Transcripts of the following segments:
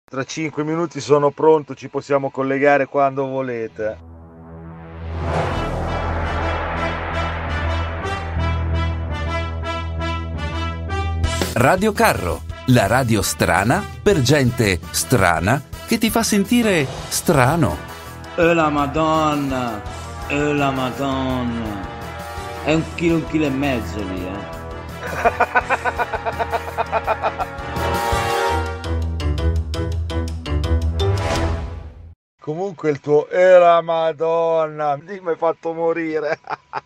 Tra 5 minuti sono pronto, ci possiamo collegare quando volete. Radio Carro, la radio strana per gente strana che ti fa sentire strano. La Madonna, la Madonna. È un chilo e mezzo lì, Comunque il tuo la Madonna, mi hai fatto morire.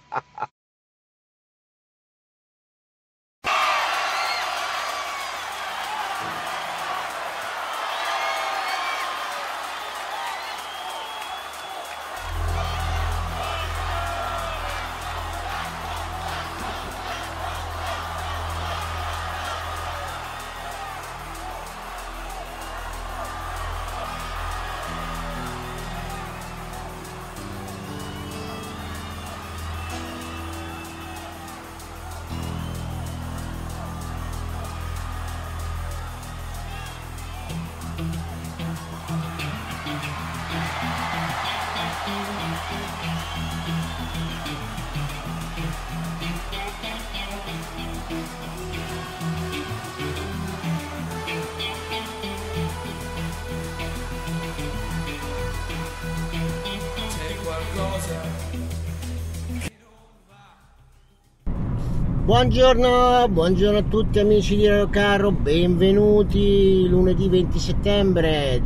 Buongiorno a tutti amici di Radio Carro, benvenuti lunedì 20 settembre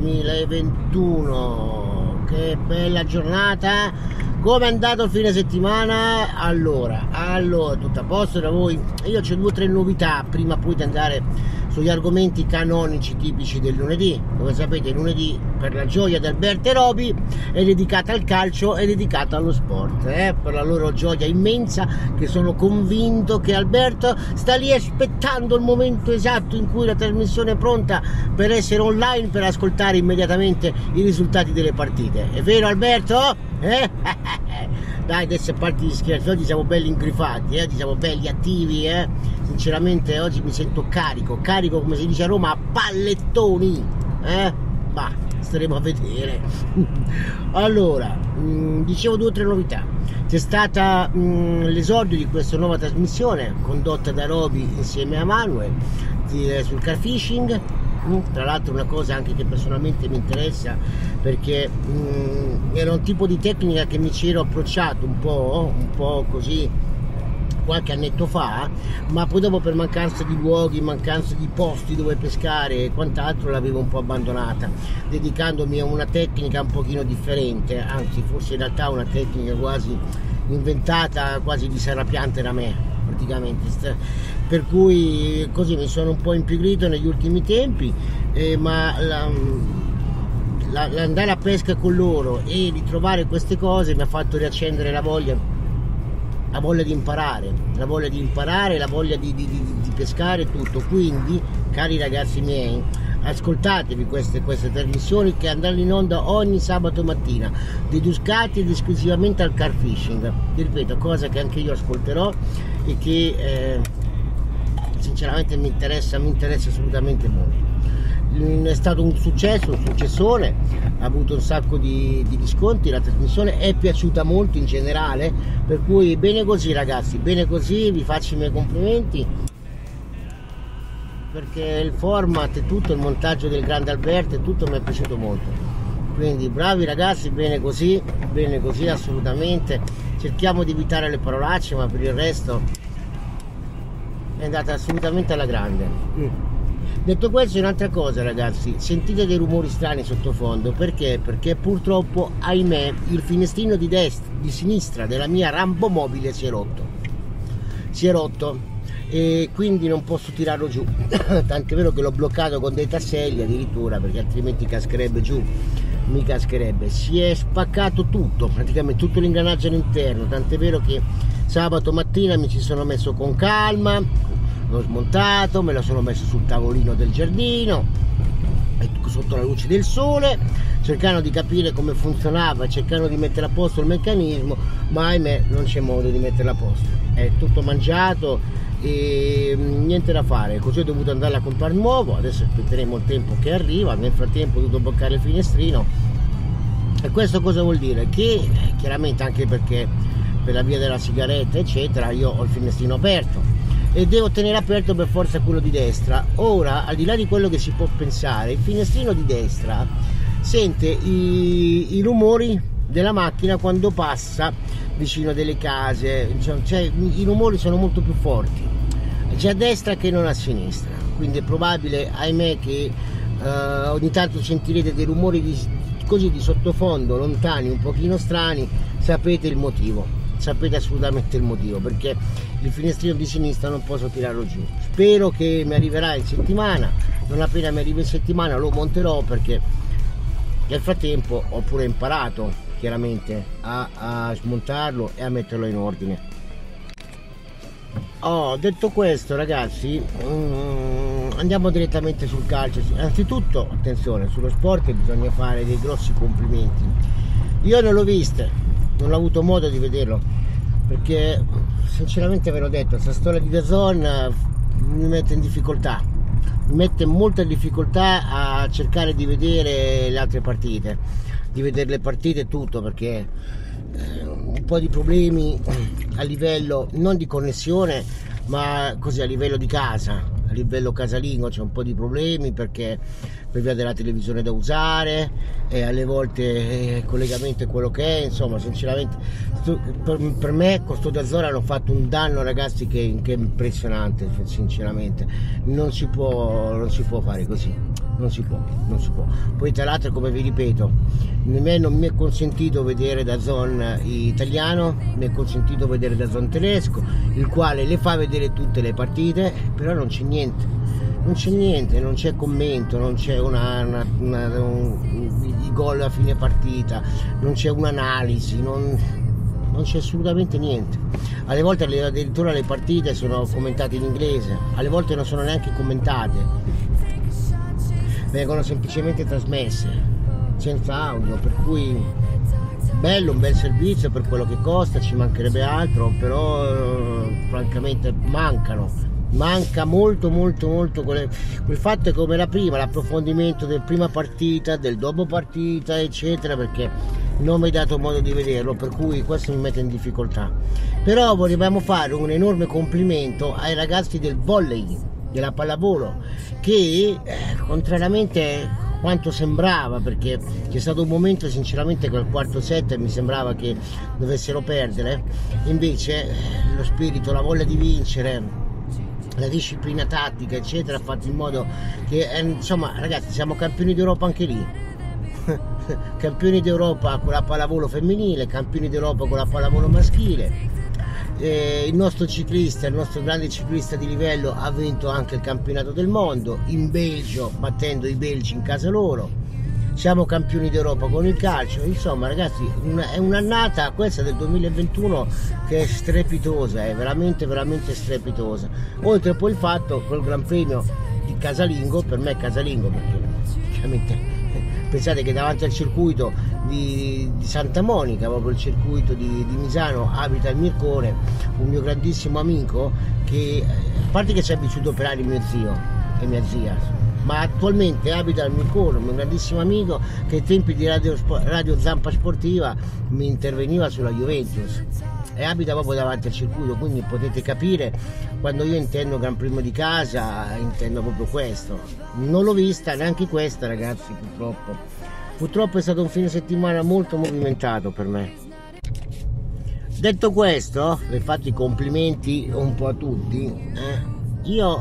2021. Che bella giornata! Come è andato il fine settimana? Allora, tutto a posto da voi? Io c'ho 2 o 3 novità prima poi di andare sugli argomenti canonici tipici del lunedì. Come sapete, lunedì, per la gioia di Alberto e Roby, è dedicata al calcio, è dedicata allo sport, per la loro gioia immensa, che sono convinto che Alberto sta lì aspettando il momento esatto in cui la trasmissione è pronta per essere online, per ascoltare immediatamente i risultati delle partite. È vero Alberto? Dai, adesso a parte gli scherzi, oggi siamo belli ingrifati, oggi siamo belli attivi, sinceramente oggi mi sento carico come si dice a Roma, a pallettoni, ma staremo a vedere. Allora, dicevo 2 o 3 novità. C'è stata l'esordio di questa nuova trasmissione condotta da Roby insieme a Manuel sul car fishing. Tra l'altro una cosa anche che personalmente mi interessa, perché era un tipo di tecnica che mi ci ero approcciato un po' così qualche annetto fa, ma poi dopo per mancanza di luoghi, mancanza di posti dove pescare e quant'altro l'avevo un po' abbandonata, dedicandomi a una tecnica un pochino differente, anzi forse in realtà una tecnica quasi inventata quasi di serrapiante da me praticamente, per cui così mi sono un po' impigrito negli ultimi tempi, ma l'andare a pesca con loro e ritrovare queste cose mi ha fatto riaccendere la voglia di imparare, la voglia di pescare tutto. Quindi, cari ragazzi miei, ascoltatevi queste trasmissioni che andranno in onda ogni sabato mattina, dedicate ed esclusivamente al car fishing. Vi ripeto, cosa che anche io ascolterò e che sinceramente mi interessa assolutamente molto. È stato un successo, un successone, ha avuto un sacco di riscontri, la trasmissione è piaciuta molto in generale, per cui bene così ragazzi, bene così, vi faccio i miei complimenti, perché il format e tutto, il montaggio del grande Alberto e tutto mi è piaciuto molto, quindi bravi ragazzi, bene così assolutamente. Cerchiamo di evitare le parolacce, ma per il resto è andata assolutamente alla grande. Detto questo, un'altra cosa ragazzi, sentite dei rumori strani sottofondo, perché purtroppo, ahimè, il finestrino di sinistra della mia Rambo mobile si è rotto e quindi non posso tirarlo giù, tant'è vero che l'ho bloccato con dei tasselli addirittura, perché altrimenti cascherebbe giù, mi cascherebbe. Si è spaccato tutto, praticamente tutto l'ingranaggio all'interno, tant'è vero che sabato mattina mi ci sono messo con calma, l'ho smontato, me lo sono messo sul tavolino del giardino sotto la luce del sole, cercando di capire come funzionava, cercando di mettere a posto il meccanismo, ma ahimè non c'è modo di metterlo a posto. è tutto mangiato e niente da fare, così ho dovuto andare a comprare nuovo. Adesso aspetteremo il tempo che arriva, nel frattempo ho dovuto bloccare il finestrino. E questo cosa vuol dire? Che chiaramente, anche perché per la via della sigaretta eccetera, io ho il finestrino aperto e devo tenere aperto per forza quello di destra. Ora, al di là di quello che si può pensare, il finestrino di destra sente i rumori della macchina quando passa vicino delle case, cioè i rumori sono molto più forti sia a destra che non a sinistra, quindi è probabile, ahimè, che ogni tanto sentirete dei rumori così di sottofondo, lontani, un pochino strani. Sapete il motivo, sapete assolutamente il motivo, perché il finestrino di sinistra non posso tirarlo giù. Spero che mi arriverà in settimana, non appena mi arriva in settimana lo monterò, perché nel frattempo ho pure imparato chiaramente a smontarlo e a metterlo in ordine. Detto questo, ragazzi, andiamo direttamente sul calcio. Anzitutto, attenzione, sullo sport bisogna fare dei grossi complimenti. Io non l'ho viste, non ho avuto modo di vederlo, perché sinceramente ve l'ho detto, questa storia di DAZN mi mette in difficoltà, mi mette molta difficoltà a cercare di vedere le altre partite, di vedere le partite e tutto, perché un po' di problemi a livello non di connessione, ma così a livello di casa, a livello casalingo c'è un po' di problemi, perché per via della televisione da usare e alle volte il collegamento è quello che è. Insomma, sinceramente per me con sto DAZN hanno fatto un danno, ragazzi, che è impressionante. Sinceramente non si può fare così, non si può. Poi tra l'altro, come vi ripeto, non mi è consentito vedere DAZN italiano, mi è consentito vedere DAZN tedesco, il quale le fa vedere tutte le partite, però non c'è niente, non c'è commento, non c'è i gol a fine partita, non c'è un'analisi, non c'è assolutamente niente. Alle volte addirittura le partite sono commentate in inglese, alle volte non sono neanche commentate, vengono semplicemente trasmesse senza audio, per cui bello, un bel servizio per quello che costa, ci mancherebbe altro, però francamente manca molto quel fatto, è come la prima, l'approfondimento del prima partita, del dopo partita eccetera, perché non mi è dato modo di vederlo, per cui questo mi mette in difficoltà. Però volevamo fare un enorme complimento ai ragazzi del volley, della pallavolo, che contrariamente quanto sembrava, perché c'è stato un momento sinceramente col quarto set mi sembrava che dovessero perdere, invece lo spirito, la voglia di vincere, la disciplina tattica eccetera ha fatto in modo che insomma, ragazzi, siamo campioni d'Europa anche lì. Campioni d'Europa con la pallavolo femminile, campioni d'Europa con la pallavolo maschile. Il nostro ciclista, il nostro grande ciclista di livello, ha vinto anche il campionato del mondo in Belgio, battendo i belgi in casa loro. Siamo campioni d'Europa con il calcio. Insomma, ragazzi, è un'annata questa del 2021 che è strepitosa, è veramente strepitosa. Oltre poi il fatto col Gran Premio di casalingo, per me è casalingo perché ovviamente pensate che davanti al circuito di Santa Monica, proprio il circuito di Misano, abita il Mircone, un mio grandissimo amico, che a parte che ci ha vissuto per anni mio zio e mia zia, ma attualmente abita al Mircone, un mio grandissimo amico che ai tempi di Radio Zampa Sportiva mi interveniva sulla Juventus e abita proprio davanti al circuito, quindi potete capire, quando io intendo Gran Premio di casa intendo proprio questo. Non l'ho vista neanche questa, ragazzi, purtroppo è stato un fine settimana molto movimentato per me. Detto questo, vi ho fatto i complimenti un po' a tutti, io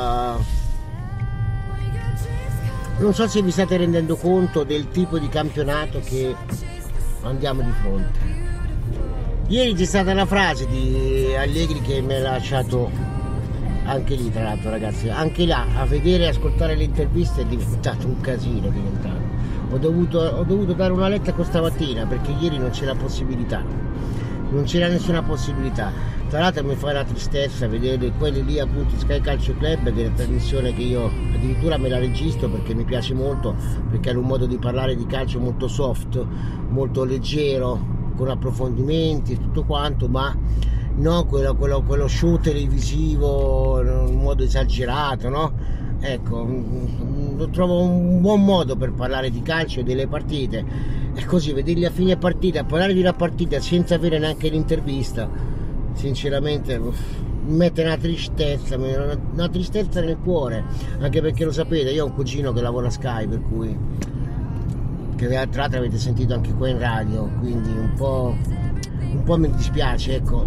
non so se vi state rendendo conto del tipo di campionato che andiamo di fronte. Ieri c'è stata una frase di Allegri che mi ha lasciato anche lì, tra l'altro, ragazzi, anche là a vedere e ascoltare le interviste è diventato un casino, ho dovuto dare una lettera stamattina perché ieri non c'era possibilità, non c'era nessuna possibilità. Tra l'altro mi fa la tristezza vedere quelli lì appunto Sky Calcio Club, che è una trasmissione che io addirittura me la registro perché mi piace molto, perché hanno un modo di parlare di calcio molto soft, molto leggero, con approfondimenti e tutto quanto, ma no? Quello show televisivo in modo esagerato, no? Ecco, lo trovo un buon modo per parlare di calcio e delle partite, e così vederli a fine partita, parlare di una partita senza avere neanche l'intervista, sinceramente mi mette una tristezza nel cuore, anche perché lo sapete, io ho un cugino che lavora a Sky, per cui, che tra l'altro avete sentito anche qua in radio, quindi un po' mi dispiace, ecco.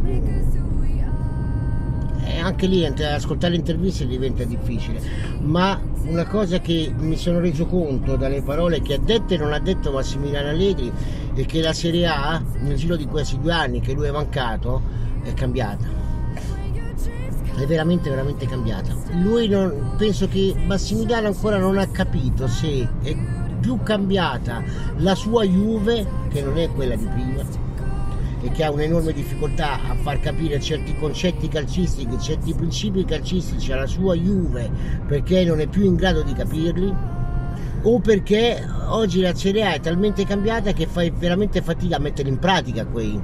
E anche lì ascoltare le interviste diventa difficile, ma una cosa che mi sono reso conto dalle parole che ha detto e non ha detto Massimiliano Allegri è che la Serie A nel giro di questi 2 anni che lui è mancato è cambiata, è veramente cambiata. Penso che Massimiliano ancora non ha capito se è più cambiata la sua Juve, che non è quella di prima, e che ha un'enorme difficoltà a far capire certi concetti calcistici, certi principi calcistici alla sua Juve, perché non è più in grado di capirli, o perché oggi la Serie A è talmente cambiata che fai veramente fatica a mettere in pratica quei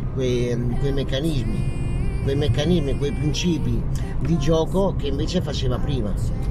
meccanismi, quei principi di gioco che invece faceva prima.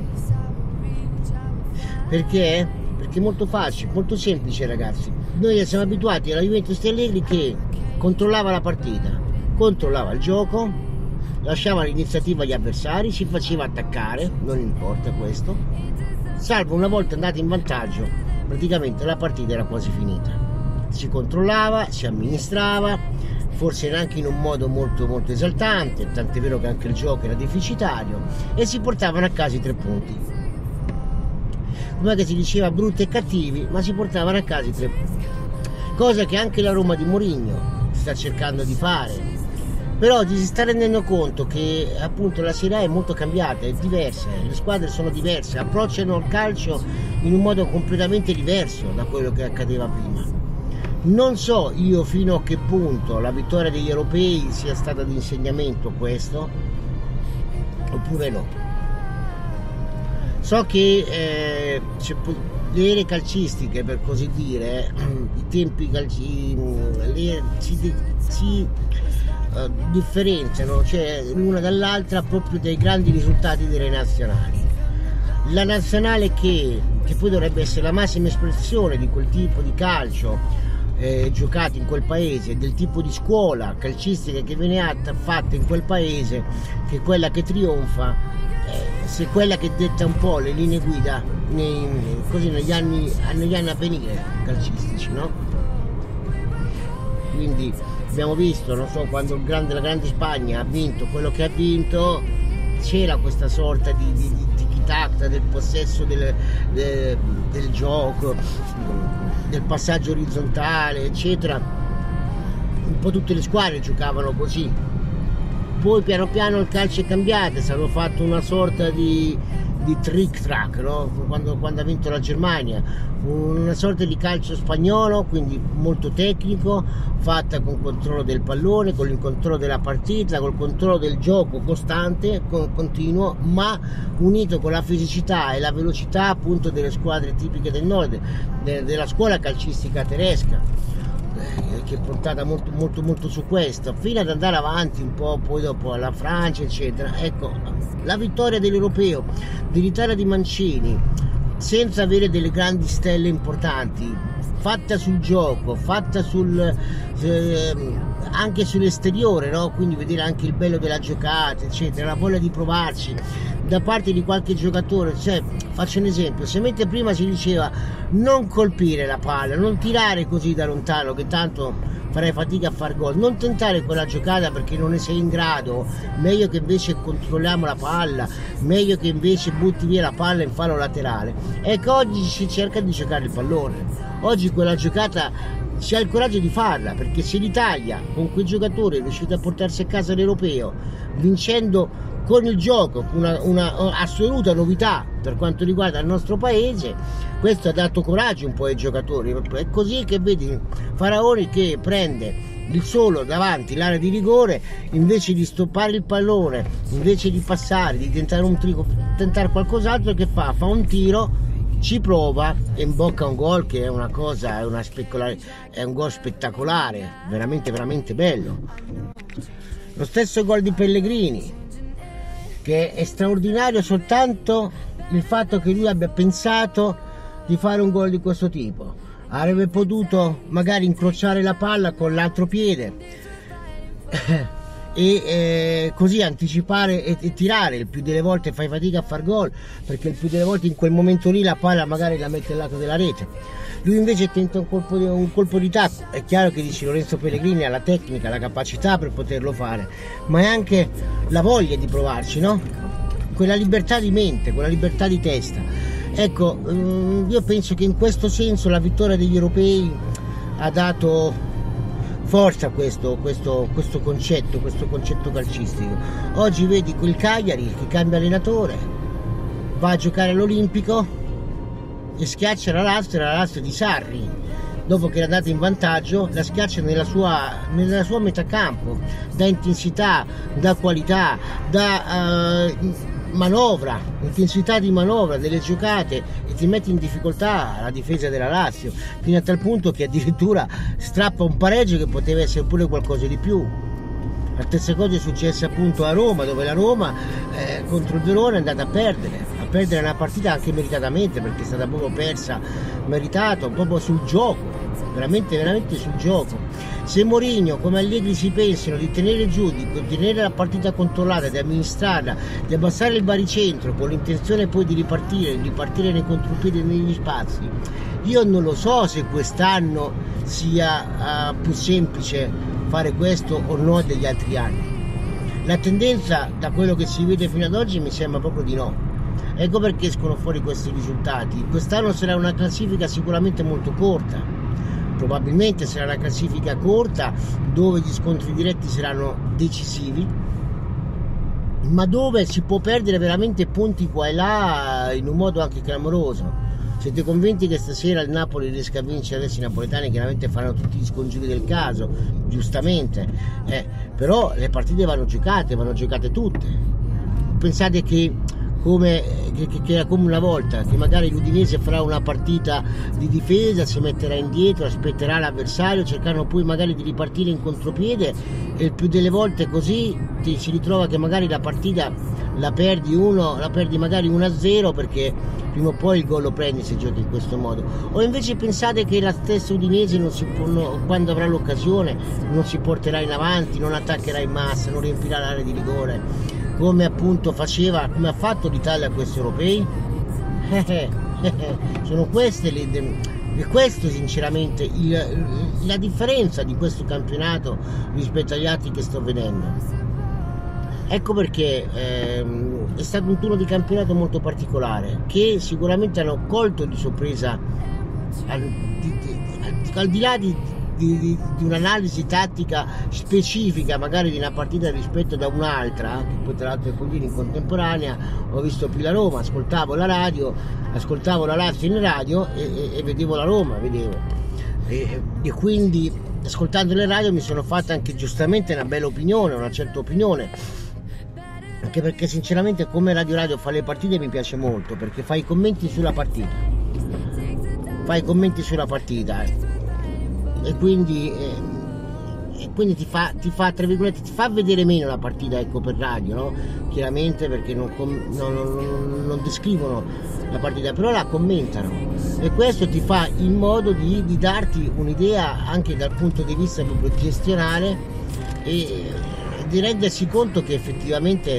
Perché? Perché è molto facile, molto semplice, ragazzi. Noi siamo abituati alla Juventus di Allegri che controllava la partita, controllava il gioco, lasciava l'iniziativa agli avversari, si faceva attaccare, non importa questo, salvo una volta andati in vantaggio, praticamente la partita era quasi finita. Si controllava, si amministrava, forse neanche in un modo molto esaltante, tant'è vero che anche il gioco era deficitario, e si portavano a casa i 3 punti. Come che si diceva brutti e cattivi, ma si portavano a casa i 3 punti. Cosa che anche la Roma di Mourinho sta cercando di fare, però oggi si sta rendendo conto che appunto la Serie A è molto cambiata, è diversa, le squadre sono diverse, approcciano il calcio in un modo completamente diverso da quello che accadeva prima. Non so io fino a che punto la vittoria degli europei sia stata di insegnamento questo, oppure no. So che le ere calcistiche, per così dire, i tempi si differenziano, cioè l'una dall'altra, proprio dai grandi risultati delle nazionali. La nazionale che poi dovrebbe essere la massima espressione di quel tipo di calcio giocato in quel paese, del tipo di scuola calcistica che viene fatta in quel paese, che è quella che trionfa, se quella che detta un po' le linee guida negli anni a venire calcistici, no? Quindi abbiamo visto, non so, quando la grande Spagna ha vinto quello che ha vinto, c'era questa sorta di tiki-taka, del possesso del gioco, del passaggio orizzontale, eccetera. Un po' tutte le squadre giocavano così. Poi piano piano il calcio è cambiato, si hanno fatto una sorta di trick-track, no? Quando ha vinto la Germania, una sorta di calcio spagnolo, quindi molto tecnico, fatta con controllo del pallone, con il controllo della partita, col controllo del gioco costante, continuo, ma unito con la fisicità e la velocità appunto delle squadre tipiche del nord, della scuola calcistica tedesca, che è puntata molto su questo, fino ad andare avanti un po' poi dopo alla Francia, eccetera. Ecco, la vittoria dell'Europeo dell'Italia di Mancini, senza avere delle grandi stelle importanti, fatta sul gioco, fatta anche sull'esteriore, no? Quindi vedere anche il bello della giocata, eccetera, la voglia di provarci da parte di qualche giocatore. Cioè, faccio un esempio, se mentre prima si diceva non colpire la palla, non tirare così da lontano che tanto farai fatica a far gol, non tentare quella giocata perché non ne sei in grado, meglio che invece controlliamo la palla, meglio che invece butti via la palla in fallo laterale. Ecco, oggi si cerca di giocare il pallone, oggi quella giocata si ha il coraggio di farla, perché se l'Italia con quei giocatori è riuscita a portarsi a casa l'Europeo vincendo con il gioco, una assoluta novità per quanto riguarda il nostro paese, questo ha dato coraggio un po' ai giocatori. È così che vedi Faraoni che prende il solo davanti l'area di rigore, invece di stoppare il pallone, invece di passare, di tentare qualcos'altro, che fa un tiro, ci prova e imbocca un gol che è una cosa, è un gol spettacolare, veramente bello. Lo stesso gol di Pellegrini, che è straordinario soltanto il fatto che lui abbia pensato di fare un gol di questo tipo. Avrebbe potuto magari incrociare la palla con l'altro piede e così anticipare e tirare. Il più delle volte fai fatica a far gol, perché il più delle volte in quel momento lì la palla magari la mette al lato della rete. Lui invece tenta un colpo di tacco. È chiaro che dici Lorenzo Pellegrini ha la tecnica, la capacità per poterlo fare, ma è anche la voglia di provarci, no? Quella libertà di mente, quella libertà di testa. Ecco, io penso che in questo senso la vittoria degli europei ha dato forza a questo concetto calcistico. Oggi vedi quel Cagliari che cambia allenatore, va a giocare all'Olimpico e schiaccia la Lazio di Sarri, dopo che era andata in vantaggio, la schiaccia nella sua metà campo, da intensità, da qualità, da manovra, intensità di manovra delle giocate, e ti mette in difficoltà la difesa della Lazio, fino a tal punto che addirittura strappa un pareggio che poteva essere pure qualcosa di più. La stessa cosa è successa appunto a Roma, dove la Roma contro il Verona è andata a perdere una partita anche meritatamente, perché è stata proprio persa, meritato, proprio sul gioco, veramente sul gioco. Se Mourinho come Allegri si pensano di tenere giù, di tenere la partita controllata, di amministrarla, di abbassare il baricentro con l'intenzione poi di ripartire nei contropiedi e negli spazi, io non lo so se quest'anno sia più semplice fare questo o no degli altri anni. La tendenza, da quello che si vede fino ad oggi, mi sembra proprio di no. Ecco perché escono fuori questi risultati. Quest'anno sarà una classifica sicuramente molto corta, probabilmente sarà una classifica corta dove gli scontri diretti saranno decisivi, ma dove si può perdere veramente punti qua e là in un modo anche clamoroso. Siete convinti che stasera il Napoli riesca a vincere? Adesso i napoletani chiaramente faranno tutti gli scongiuri del caso, giustamente, però le partite vanno giocate tutte. Pensate che era come una volta, che magari l'Udinese farà una partita di difesa, si metterà indietro, aspetterà l'avversario, cercando poi magari di ripartire in contropiede, e il più delle volte così si ritrova che magari la partita la perdi magari 1-0, perché prima o poi il gol lo prendi se giochi in questo modo. O invece pensate che la stessa Udinese quando avrà l'occasione non si porterà in avanti, non attaccherà in massa, non riempirà l'area di rigore, come appunto come ha fatto l'Italia a questi europei? Sono queste questo sinceramente la differenza di questo campionato rispetto agli altri che sto vedendo. Ecco perché è stato un turno di campionato molto particolare, che sicuramente hanno colto di sorpresa, al di là di un'analisi tattica specifica magari di una partita rispetto da un'altra, che poi tra l'altro è in contemporanea. Ho visto più la Roma, ascoltavo la Lazio in radio e vedevo la Roma, e quindi ascoltando le radio mi sono fatta anche giustamente una bella opinione, una certa opinione, anche perché sinceramente come Radio fa le partite mi piace molto, perché fai i commenti sulla partita, e quindi ti fa tra virgolette, ti fa vedere meno la partita, ecco, per radio, no? Chiaramente, perché non descrivono la partita, però la commentano, e questo ti fa in modo di darti un'idea anche dal punto di vista proprio gestionale, e di rendersi conto che effettivamente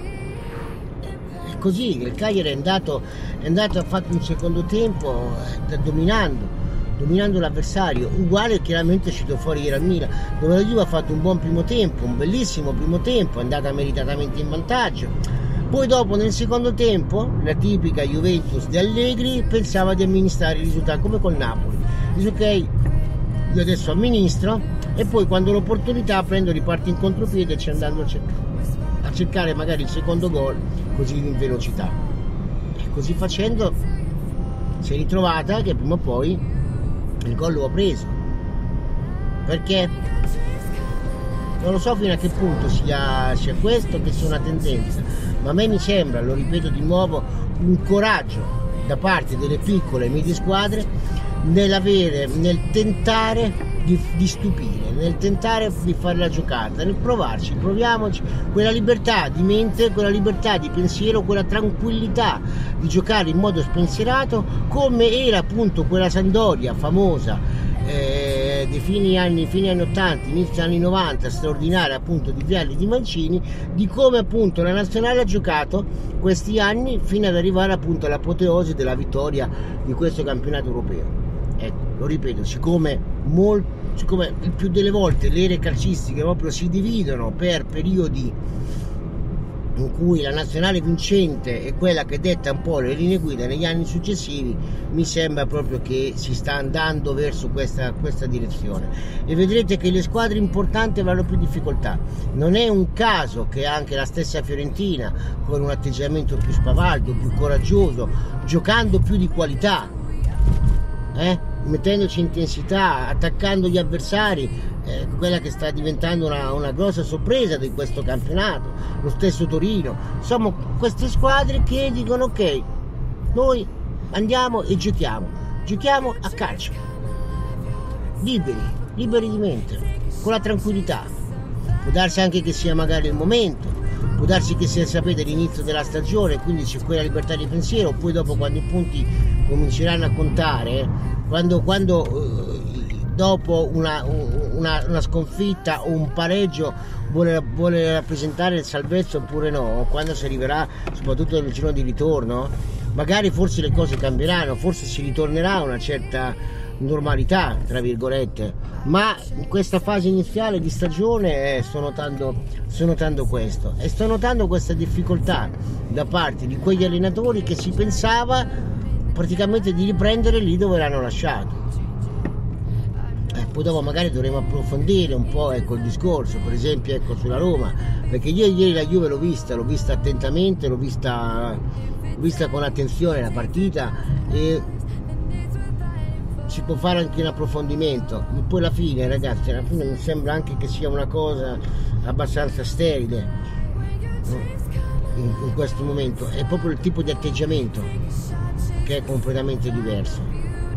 è così, che il Cagliari è andato a fare un secondo tempo dominando l'avversario, uguale chiaramente è uscito fuori ieri al Milan, dove la Juve ha fatto un buon primo tempo, un bellissimo primo tempo, è andata meritatamente in vantaggio. Poi dopo nel secondo tempo la tipica Juventus di Allegri pensava di amministrare il risultato come col Napoli, dice ok, io adesso amministro, e poi quando l'opportunità riparto in contropiede, andando a cercare magari il secondo gol così in velocità, e così facendo si è ritrovata che prima o poi il gol lo ha preso. Perché non lo so fino a che punto sia questo, che sia una tendenza, ma a me mi sembra, lo ripeto di nuovo, un coraggio da parte delle piccole e medie squadre nel tentare di stupire, nel tentare di fare la giocata, nel provarci, proviamoci, quella libertà di mente, quella libertà di pensiero, quella tranquillità di giocare in modo spensierato, come era appunto quella Sampdoria famosa dei fine anni 80, inizio anni 90, straordinaria appunto di Vialli, di Mancini, di come appunto la nazionale ha giocato questi anni fino ad arrivare appunto all'apoteosi della vittoria di questo campionato europeo. Ecco, lo ripeto, siccome il più delle volte le ere calcistiche proprio si dividono per periodi in cui la nazionale vincente è quella che detta un po' le linee guida negli anni successivi, mi sembra proprio che si sta andando verso questa direzione, e vedrete che le squadre importanti avranno più difficoltà. Non è un caso che anche la stessa Fiorentina, con un atteggiamento più spavaldo, più coraggioso, giocando più di qualità, mettendoci intensità, attaccando gli avversari, quella che sta diventando una grossa sorpresa di questo campionato, lo stesso Torino, insomma queste squadre che dicono ok, noi andiamo e giochiamo a calcio, liberi di mente, con la tranquillità. Può darsi anche che sia magari il momento, può darsi che sia, sapete, l'inizio della stagione, quindi c'è quella libertà di pensiero, poi dopo quando i punti cominceranno a contare, quando dopo una sconfitta o un pareggio vuole rappresentare il salvezza oppure no, quando si arriverà soprattutto nel giorno di ritorno, magari forse le cose cambieranno, forse si ritornerà a una certa normalità tra virgolette, ma in questa fase iniziale di stagione sto notando questo, e sto notando questa difficoltà da parte di quegli allenatori che si pensava praticamente di riprendere lì dove l'hanno lasciato. Poi dopo magari dovremo approfondire un po' il discorso, per esempio sulla Roma, perché io ieri la Juve l'ho vista attentamente, l'ho vista con attenzione la partita, e si può fare anche un approfondimento. E poi alla fine, ragazzi, mi sembra anche che sia una cosa abbastanza sterile in questo momento, è proprio il tipo di atteggiamento che è completamente diverso.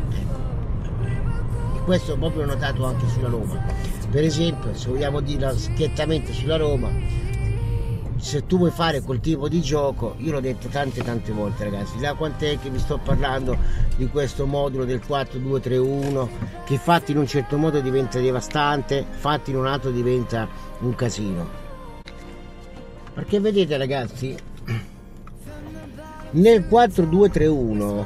Questo proprio l'ho notato anche sulla Roma. Per esempio, se vogliamo dirla schiettamente sulla Roma, se tu vuoi fare quel tipo di gioco, io l'ho detto tante volte, ragazzi, da quant'è che vi sto parlando di questo modulo del 4-2-3-1, che fatto in un certo modo diventa devastante, fatto in un altro diventa un casino. Perché vedete, ragazzi, nel 4-2-3-1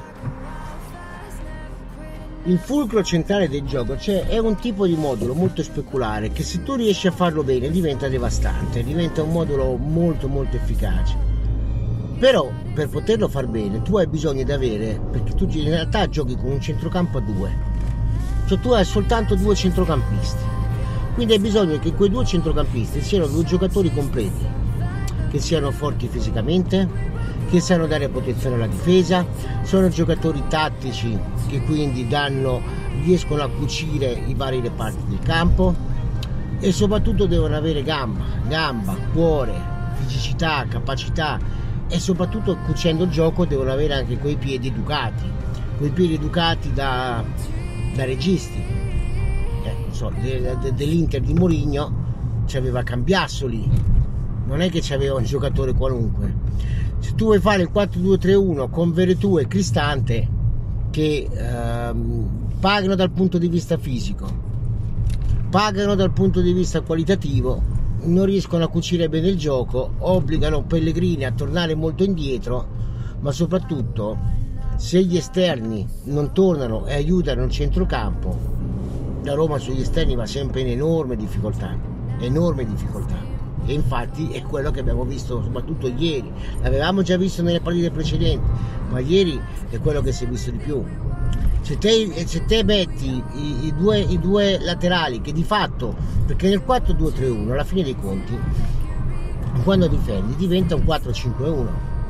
il fulcro centrale del gioco, cioè è un tipo di modulo molto speculare che se tu riesci a farlo bene diventa devastante, diventa un modulo molto efficace. Però per poterlo far bene tu hai bisogno di avere, perché tu in realtà giochi con un centrocampo a due, cioè tu hai soltanto due centrocampisti, quindi hai bisogno che quei due centrocampisti siano due giocatori completi, che siano forti fisicamente, che sanno dare protezione alla difesa, sono giocatori tattici che quindi riescono a cucire i vari reparti del campo, e soprattutto devono avere gamba, cuore, fisicità, capacità, e soprattutto cucendo il gioco devono avere anche quei piedi educati da registi. Dell'Inter di Mourinho c'aveva Cambiassoli, non è che c'aveva un giocatore qualunque. Se tu vuoi fare il 4-2-3-1 con Veretù e Cristante, che pagano dal punto di vista fisico, pagano dal punto di vista qualitativo, non riescono a cucire bene il gioco, obbligano Pellegrini a tornare molto indietro, ma soprattutto se gli esterni non tornano e aiutano il centrocampo, la Roma sugli esterni va sempre in enorme difficoltà. E infatti è quello che abbiamo visto soprattutto ieri, l'avevamo già visto nelle partite precedenti, ma ieri è quello che si è visto di più. Se te metti i due laterali, che di fatto, perché nel 4-2-3-1 alla fine dei conti, quando difendi diventa un 4-5-1,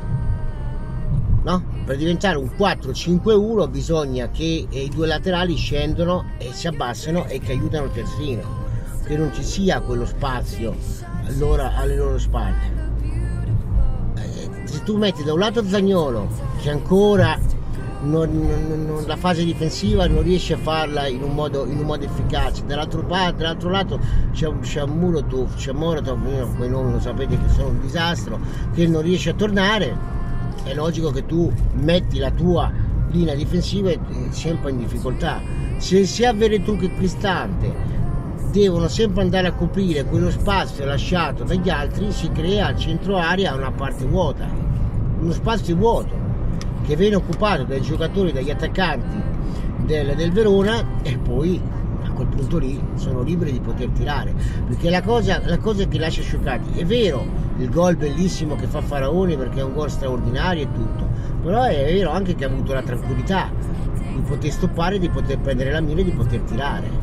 no? Per diventare un 4-5-1 bisogna che i due laterali scendono e si abbassano e che aiutano il terzino, che non ci sia quello spazio allora alle loro spalle. Se tu metti da un lato Zaniolo, che ancora la fase difensiva non riesce a farla in un modo efficace. Dall'altro lato c'è Molotov, quei nomi lo sapete che sono un disastro, che non riesce a tornare. È logico che tu metti la tua linea difensiva sempre in difficoltà. Se sia Veretù che Cristante devono sempre andare a coprire quello spazio lasciato dagli altri, si crea al centro area una parte vuota, uno spazio vuoto che viene occupato dai giocatori, dagli attaccanti del Verona, e poi a quel punto lì sono liberi di poter tirare, perché la cosa che lascia scioccati, è vero il gol bellissimo che fa Faraoni perché è un gol straordinario e tutto, però è vero anche che ha avuto la tranquillità di poter stoppare, di poter prendere la mira e di poter tirare.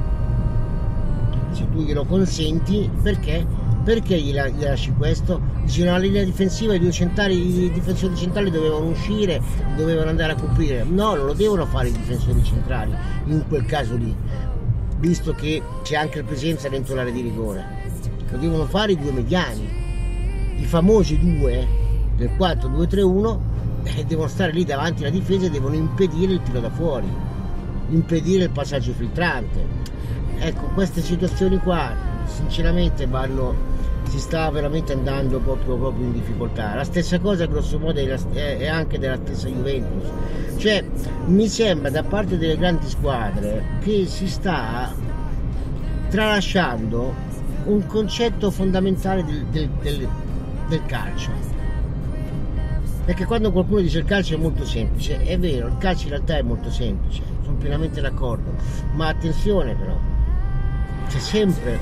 Se tu glielo consenti, perché gli lasci questo? Dice la linea difensiva, i difensori centrali dovevano uscire, dovevano andare a coprire. No, non lo devono fare i difensori centrali in quel caso lì, visto che c'è anche la presenza dentro l'area di rigore. Lo devono fare i due mediani, i famosi due del 4-2-3-1, e devono stare lì davanti alla difesa e devono impedire il tiro da fuori, impedire il passaggio filtrante. Ecco, queste situazioni qua sinceramente si sta veramente andando proprio in difficoltà. La stessa cosa grosso modo è anche della stessa Juventus, cioè mi sembra da parte delle grandi squadre che si sta tralasciando un concetto fondamentale del calcio, perché quando qualcuno dice il calcio è molto semplice, è vero, il calcio in realtà è molto semplice, sono pienamente d'accordo, ma attenzione però, c'è sempre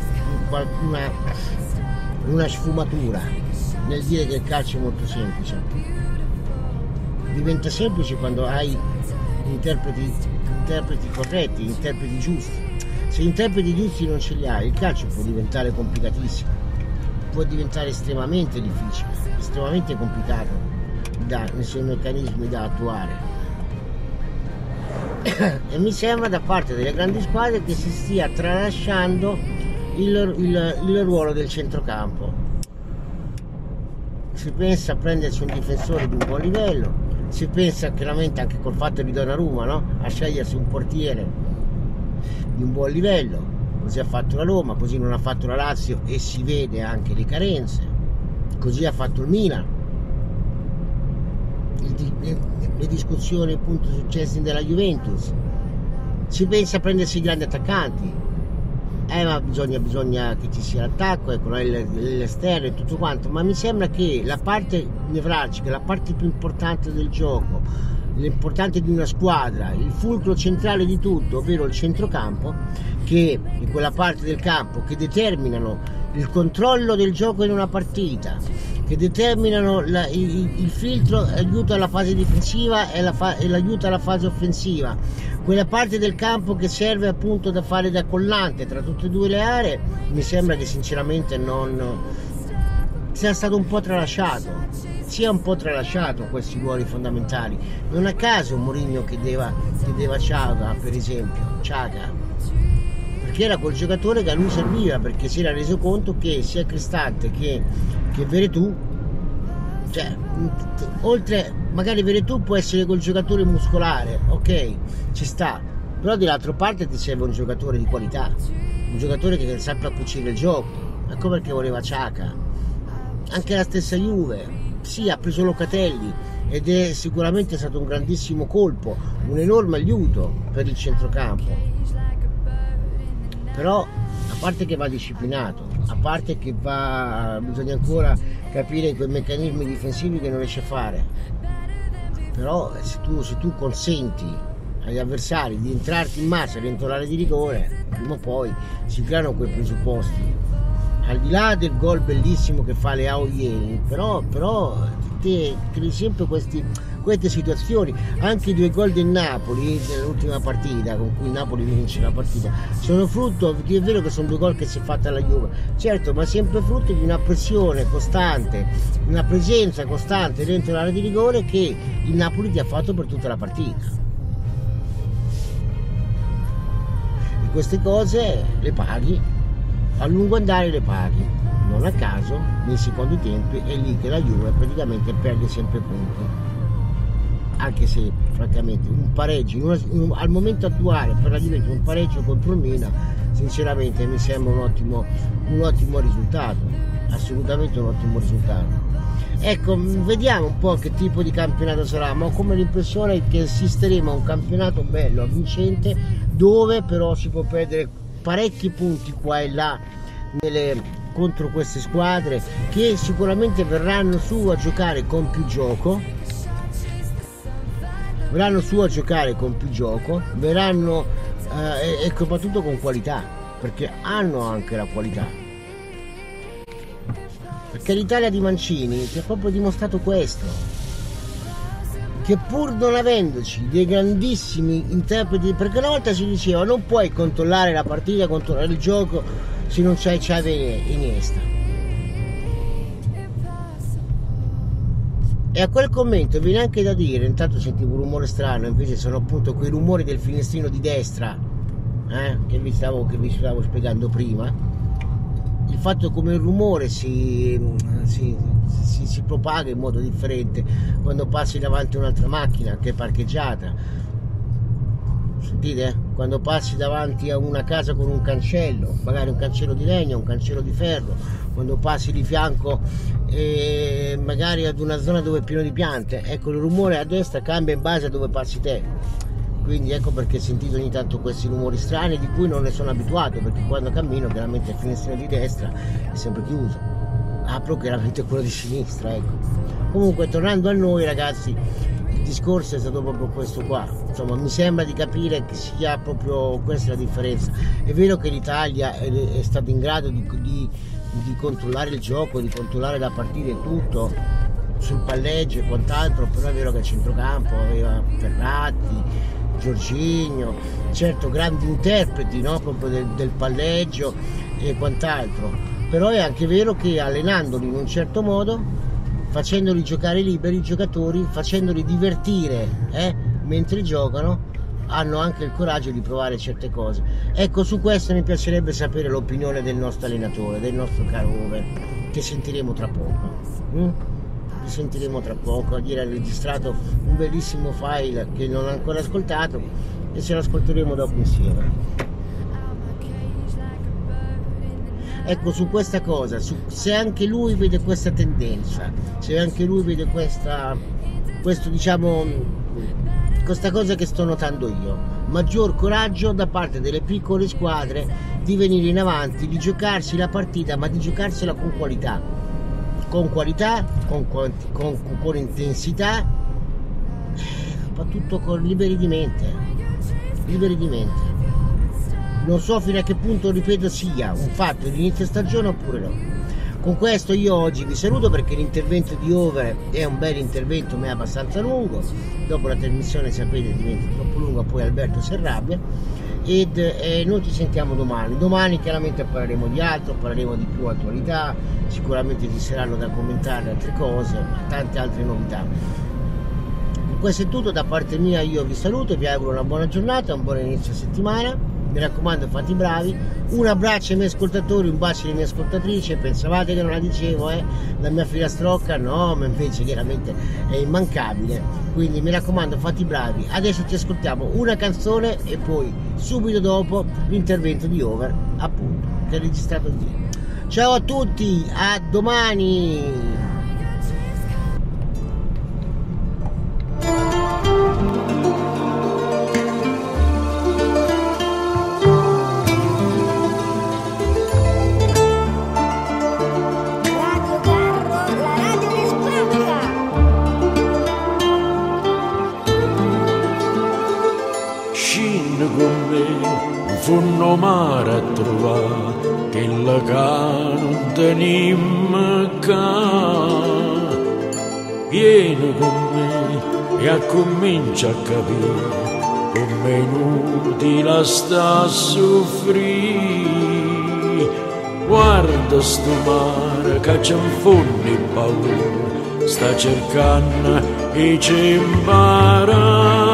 una sfumatura nel dire che il calcio è molto semplice. Diventa semplice quando hai interpreti corretti, interpreti giusti. Se gli interpreti giusti non ce li hai, il calcio può diventare complicatissimo, può diventare estremamente difficile, estremamente complicato nei suoi meccanismi da attuare. E mi sembra da parte delle grandi squadre che si stia tralasciando il ruolo del centrocampo. Si pensa a prendersi un difensore di un buon livello, si pensa chiaramente anche col fatto di Donnarumma, no? A scegliersi un portiere di un buon livello, così ha fatto la Roma, così non ha fatto la Lazio e si vede anche le carenze, così ha fatto il Milan. Le discussioni appunto successe nella Juventus, si pensa a prendersi i grandi attaccanti, ma bisogna che ci sia l'attacco, ecco, l'esterno e tutto quanto, ma mi sembra che la parte nevralgica, la parte più importante del gioco, l'importante di una squadra, il fulcro centrale di tutto, ovvero il centrocampo, che è quella parte del campo che determinano il controllo del gioco in una partita, che determinano il filtro, aiuta alla fase difensiva e l'aiuta alla fase offensiva, quella parte del campo che serve appunto da fare da collante tra tutte e due le aree. Mi sembra che sinceramente non sia stato un po' tralasciato, questi ruoli fondamentali. Non a caso Mourinho chiedeva Xhaka, per esempio, perché era quel giocatore che a lui serviva, perché si era reso conto che sia Cristante che Veretù, cioè oltre magari Veretù può essere quel giocatore muscolare, ok, ci sta, però dall'altra parte ti serve un giocatore di qualità, un giocatore che sappia cucire il gioco. Ecco perché voleva Xhaka. Anche la stessa Juve, sì, ha preso Locatelli ed è sicuramente stato un grandissimo colpo, un enorme aiuto per il centrocampo, però a parte che va disciplinato, a parte che bisogna ancora capire quei meccanismi difensivi che non riesce a fare, però se tu consenti agli avversari di entrarti in massa dentro l'area di rigore, prima o poi si creano quei presupposti. Al di là del gol bellissimo che fa Leao ieri, però te crei sempre queste situazioni. Anche i 2 gol del Napoli nell'ultima partita, con cui il Napoli vince la partita, sono frutto, è vero che sono 2 gol che si è fatta la Juve, certo, ma sempre frutto di una pressione costante, una presenza costante dentro l'area di rigore che il Napoli ti ha fatto per tutta la partita. E queste cose le paghi, a lungo andare le paghi. Non a caso nei secondi tempi è lì che la Juve praticamente perde sempre punti, anche se francamente. Un pareggio al momento attuale per la Juventus, un pareggio contro il Milan sinceramente mi sembra un ottimo risultato, assolutamente un ottimo risultato. Ecco, vediamo un po' che tipo di campionato sarà, ma ho come l'impressione che assisteremo a un campionato bello, vincente, dove però si può perdere parecchi punti qua e là contro queste squadre che sicuramente verranno su a giocare con più gioco, verranno e soprattutto con qualità, perché hanno anche la qualità. Perché l'Italia di Mancini ti ha proprio dimostrato questo, che pur non avendoci dei grandissimi interpreti, perché una volta si diceva non puoi controllare la partita, controllare il gioco se non c'hai Xavi e Iniesta, e a quel commento viene anche da dire, intanto sentivo un rumore strano, invece sono appunto quei rumori del finestrino di destra che vi stavo spiegando prima. Il fatto come il rumore si propaga in modo differente quando passi davanti a un'altra macchina che è parcheggiata. Sentite? Quando passi davanti a una casa con un cancello, magari un cancello di legno, un cancello di ferro, quando passi di fianco magari ad una zona dove è pieno di piante, ecco, il rumore a destra cambia in base a dove passi te. Quindi ecco perché sentite ogni tanto questi rumori strani di cui non ne sono abituato, perché quando cammino chiaramente il finestrino di destra è sempre chiuso, apro chiaramente quello di sinistra, ecco. Comunque tornando a noi ragazzi, il discorso è stato proprio questo qua, insomma mi sembra di capire che sia proprio questa la differenza. È vero che l'Italia è stata in grado di controllare il gioco, di controllare la partita e tutto sul palleggio e quant'altro, però è vero che il centrocampo aveva Verratti, Jorginho, certo grandi interpreti, no? Proprio del palleggio e quant'altro, però è anche vero che allenandoli in un certo modo, facendoli giocare liberi i giocatori, facendoli divertire mentre giocano, hanno anche il coraggio di provare certe cose. Ecco, su questo mi piacerebbe sapere l'opinione del nostro allenatore, del nostro caro Over, che sentiremo tra poco. Ieri ha registrato un bellissimo file che non ha ancora ascoltato e ce l'ascolteremo dopo insieme. Ecco, su questa cosa, se anche lui vede questa tendenza, se anche lui vede questa cosa che sto notando io, maggior coraggio da parte delle piccole squadre di venire in avanti, di giocarsi la partita, ma di giocarsela con qualità, con intensità, soprattutto con liberi di mente. Non so fino a che punto, ripeto, sia un fatto di inizio stagione oppure no. Con questo io oggi vi saluto, perché l'intervento di Over è un bel intervento ma è abbastanza lungo, dopo la trasmissione sapete diventa troppo lunga, poi Alberto si arrabbia, ed noi ci sentiamo domani chiaramente parleremo di altro, parleremo di più attualità, sicuramente ci saranno da commentare altre cose, tante altre novità. Questo è tutto da parte mia, io vi saluto, vi auguro una buona giornata, un buon inizio settimana, mi raccomando fate i bravi, un abbraccio ai miei ascoltatori, un bacio alle mie ascoltatrici. Pensavate che non la dicevo, la mia filastrocca? No, ma invece chiaramente è immancabile, quindi mi raccomando fate i bravi. Adesso ci ascoltiamo una canzone e poi subito dopo l'intervento di Over, appunto, che è registrato qui. Ciao a tutti, a domani! Funno mare a trovare che la non tenim ca. Vieni con me e comincia a capire come inutile sta a soffrire. Guarda sto mare che c'è un fondo paura, sta cercando e ci impara.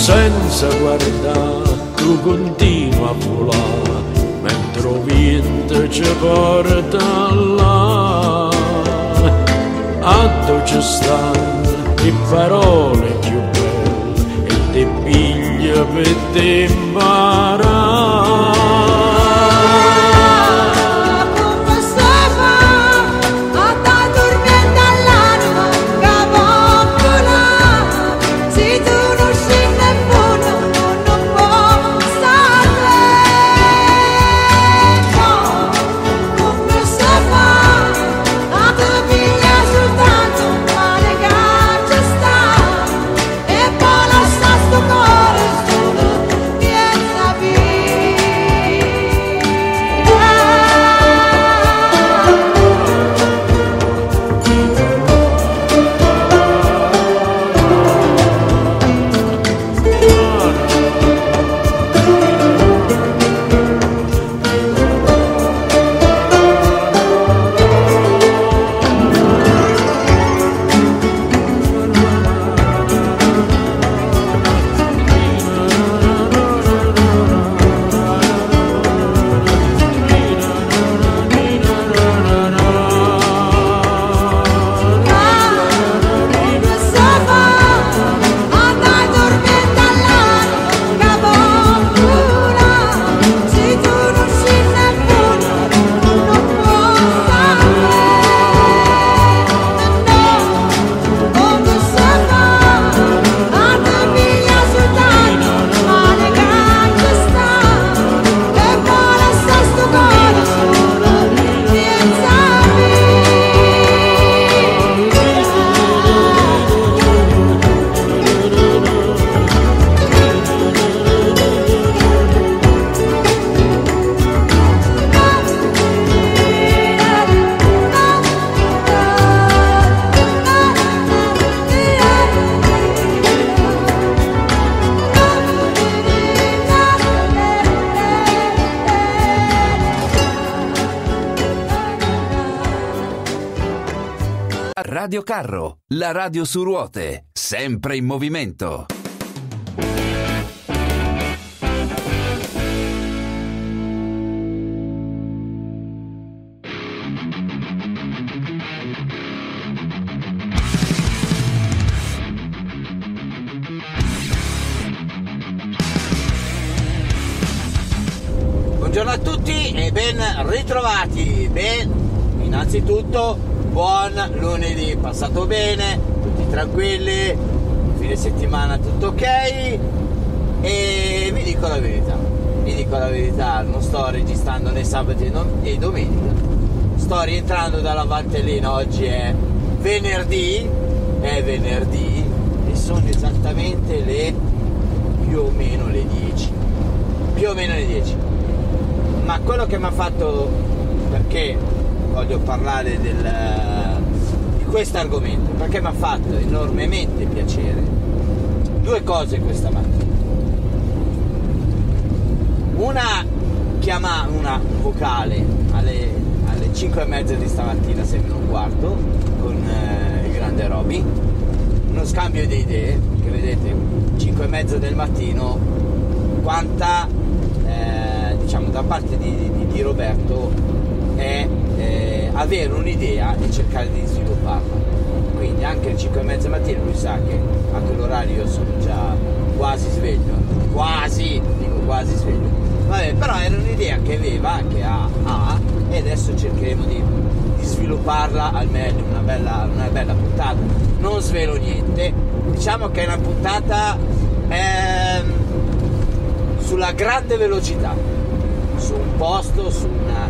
senza guardare tu continua a volare mentre il vento ci porta là. A dove ci stanno le parole più belle e te piglia per te imparare. Radio Carro, la radio su ruote, sempre in movimento. Buongiorno a tutti e ben ritrovati. Innanzitutto buon lunedì, passato bene, tutti tranquilli, fine settimana tutto ok. E vi dico la verità, non sto registrando né sabato né domenica, sto rientrando dalla Valtellina. Oggi è venerdì e sono esattamente più o meno le 10. Ma quello che mi ha fatto, perché voglio parlare di questo argomento, perché mi ha fatto enormemente piacere due cose questa mattina. Una vocale alle 5:30 di stamattina, 6:15, con il grande Roby, uno scambio di idee, che vedete 5:30 del mattino, quanta diciamo da parte di Roberto è avere un'idea e cercare di svilupparla. Quindi anche alle 5:30 mattina lui sa che a quell'orario io sono già quasi sveglio, quasi sveglio. Vabbè, però era un'idea che aveva, che ha, e adesso cercheremo di svilupparla al meglio, una bella puntata. Non svelo niente, diciamo che è una puntata sulla grande velocità, su un posto, su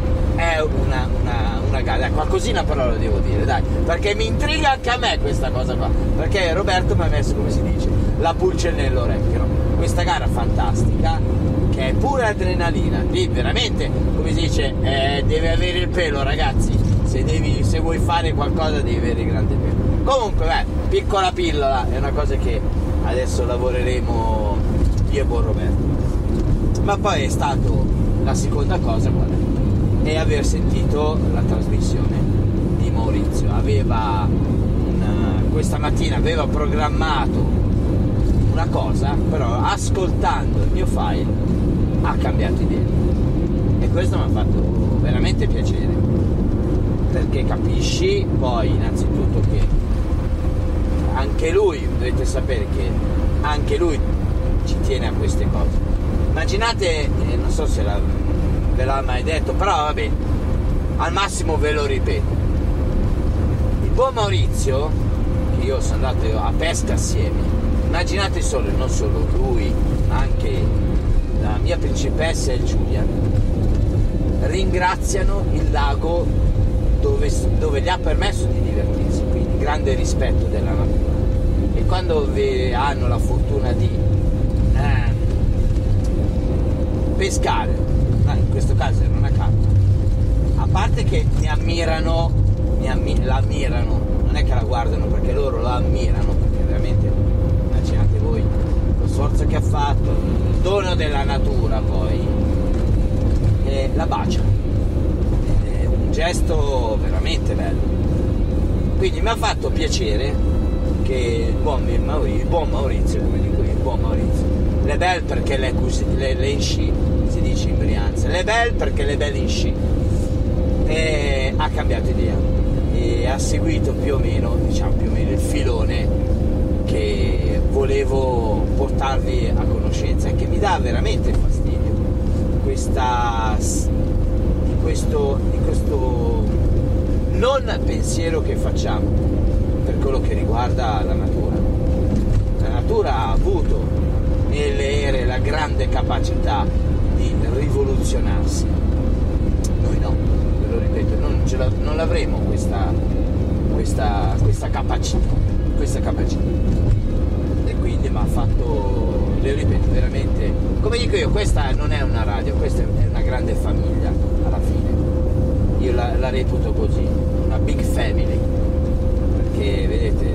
una gara, qualcosina però lo devo dire, dai, perché mi intriga anche a me questa cosa qua, perché Roberto mi ha messo, come si dice, la pulce nell'orecchio, no? Questa gara fantastica, che è pura adrenalina, lì veramente, come si dice, deve avere il pelo, ragazzi, se vuoi fare qualcosa devi avere il grande pelo. Comunque, piccola pillola, è una cosa che adesso lavoreremo io e buon Roberto. Ma poi è stato, la seconda cosa qual è? È aver sentito la trasmissione di Maurizio. Questa mattina aveva programmato una cosa, però ascoltando il mio file ha cambiato idea, e questo mi ha fatto veramente piacere, perché capisci poi innanzitutto che anche lui, dovete sapere che anche lui ci tiene a queste cose. Immaginate, non so se ve l'ha mai detto, però vabbè, al massimo ve lo ripeto, il buon Maurizio, che io sono andato a pesca assieme, immaginate solo, non solo lui ma anche la mia principessa e Giulia ringraziano il lago dove gli ha permesso di divertirsi, quindi grande rispetto della natura. E quando hanno la fortuna di pescare, in questo caso era una carpa, a parte che la ammirano, non è che la guardano, perché loro la ammirano, perché veramente immaginate voi lo sforzo che ha fatto, il dono della natura, poi la bacia, è un gesto veramente bello. Quindi mi ha fatto piacere che il buon Maurizio, come dico io, il buon Maurizio, le belle perché le in sci, si dice in Brianza, le belle perché le belle in sci, e ha cambiato idea e ha seguito più o meno il filone che volevo portarvi a conoscenza, e che mi dà veramente fastidio di questo non pensiero che facciamo per quello che riguarda la natura. La natura ha avuto nelle ere la grande capacità di rivoluzionarsi, noi no, ve lo ripeto, non l'avremo questa capacità, e quindi mi ha fatto, le ripeto, veramente, come dico io, questa non è una radio, questa è una grande famiglia alla fine, io la reputo così, una big family, perché vedete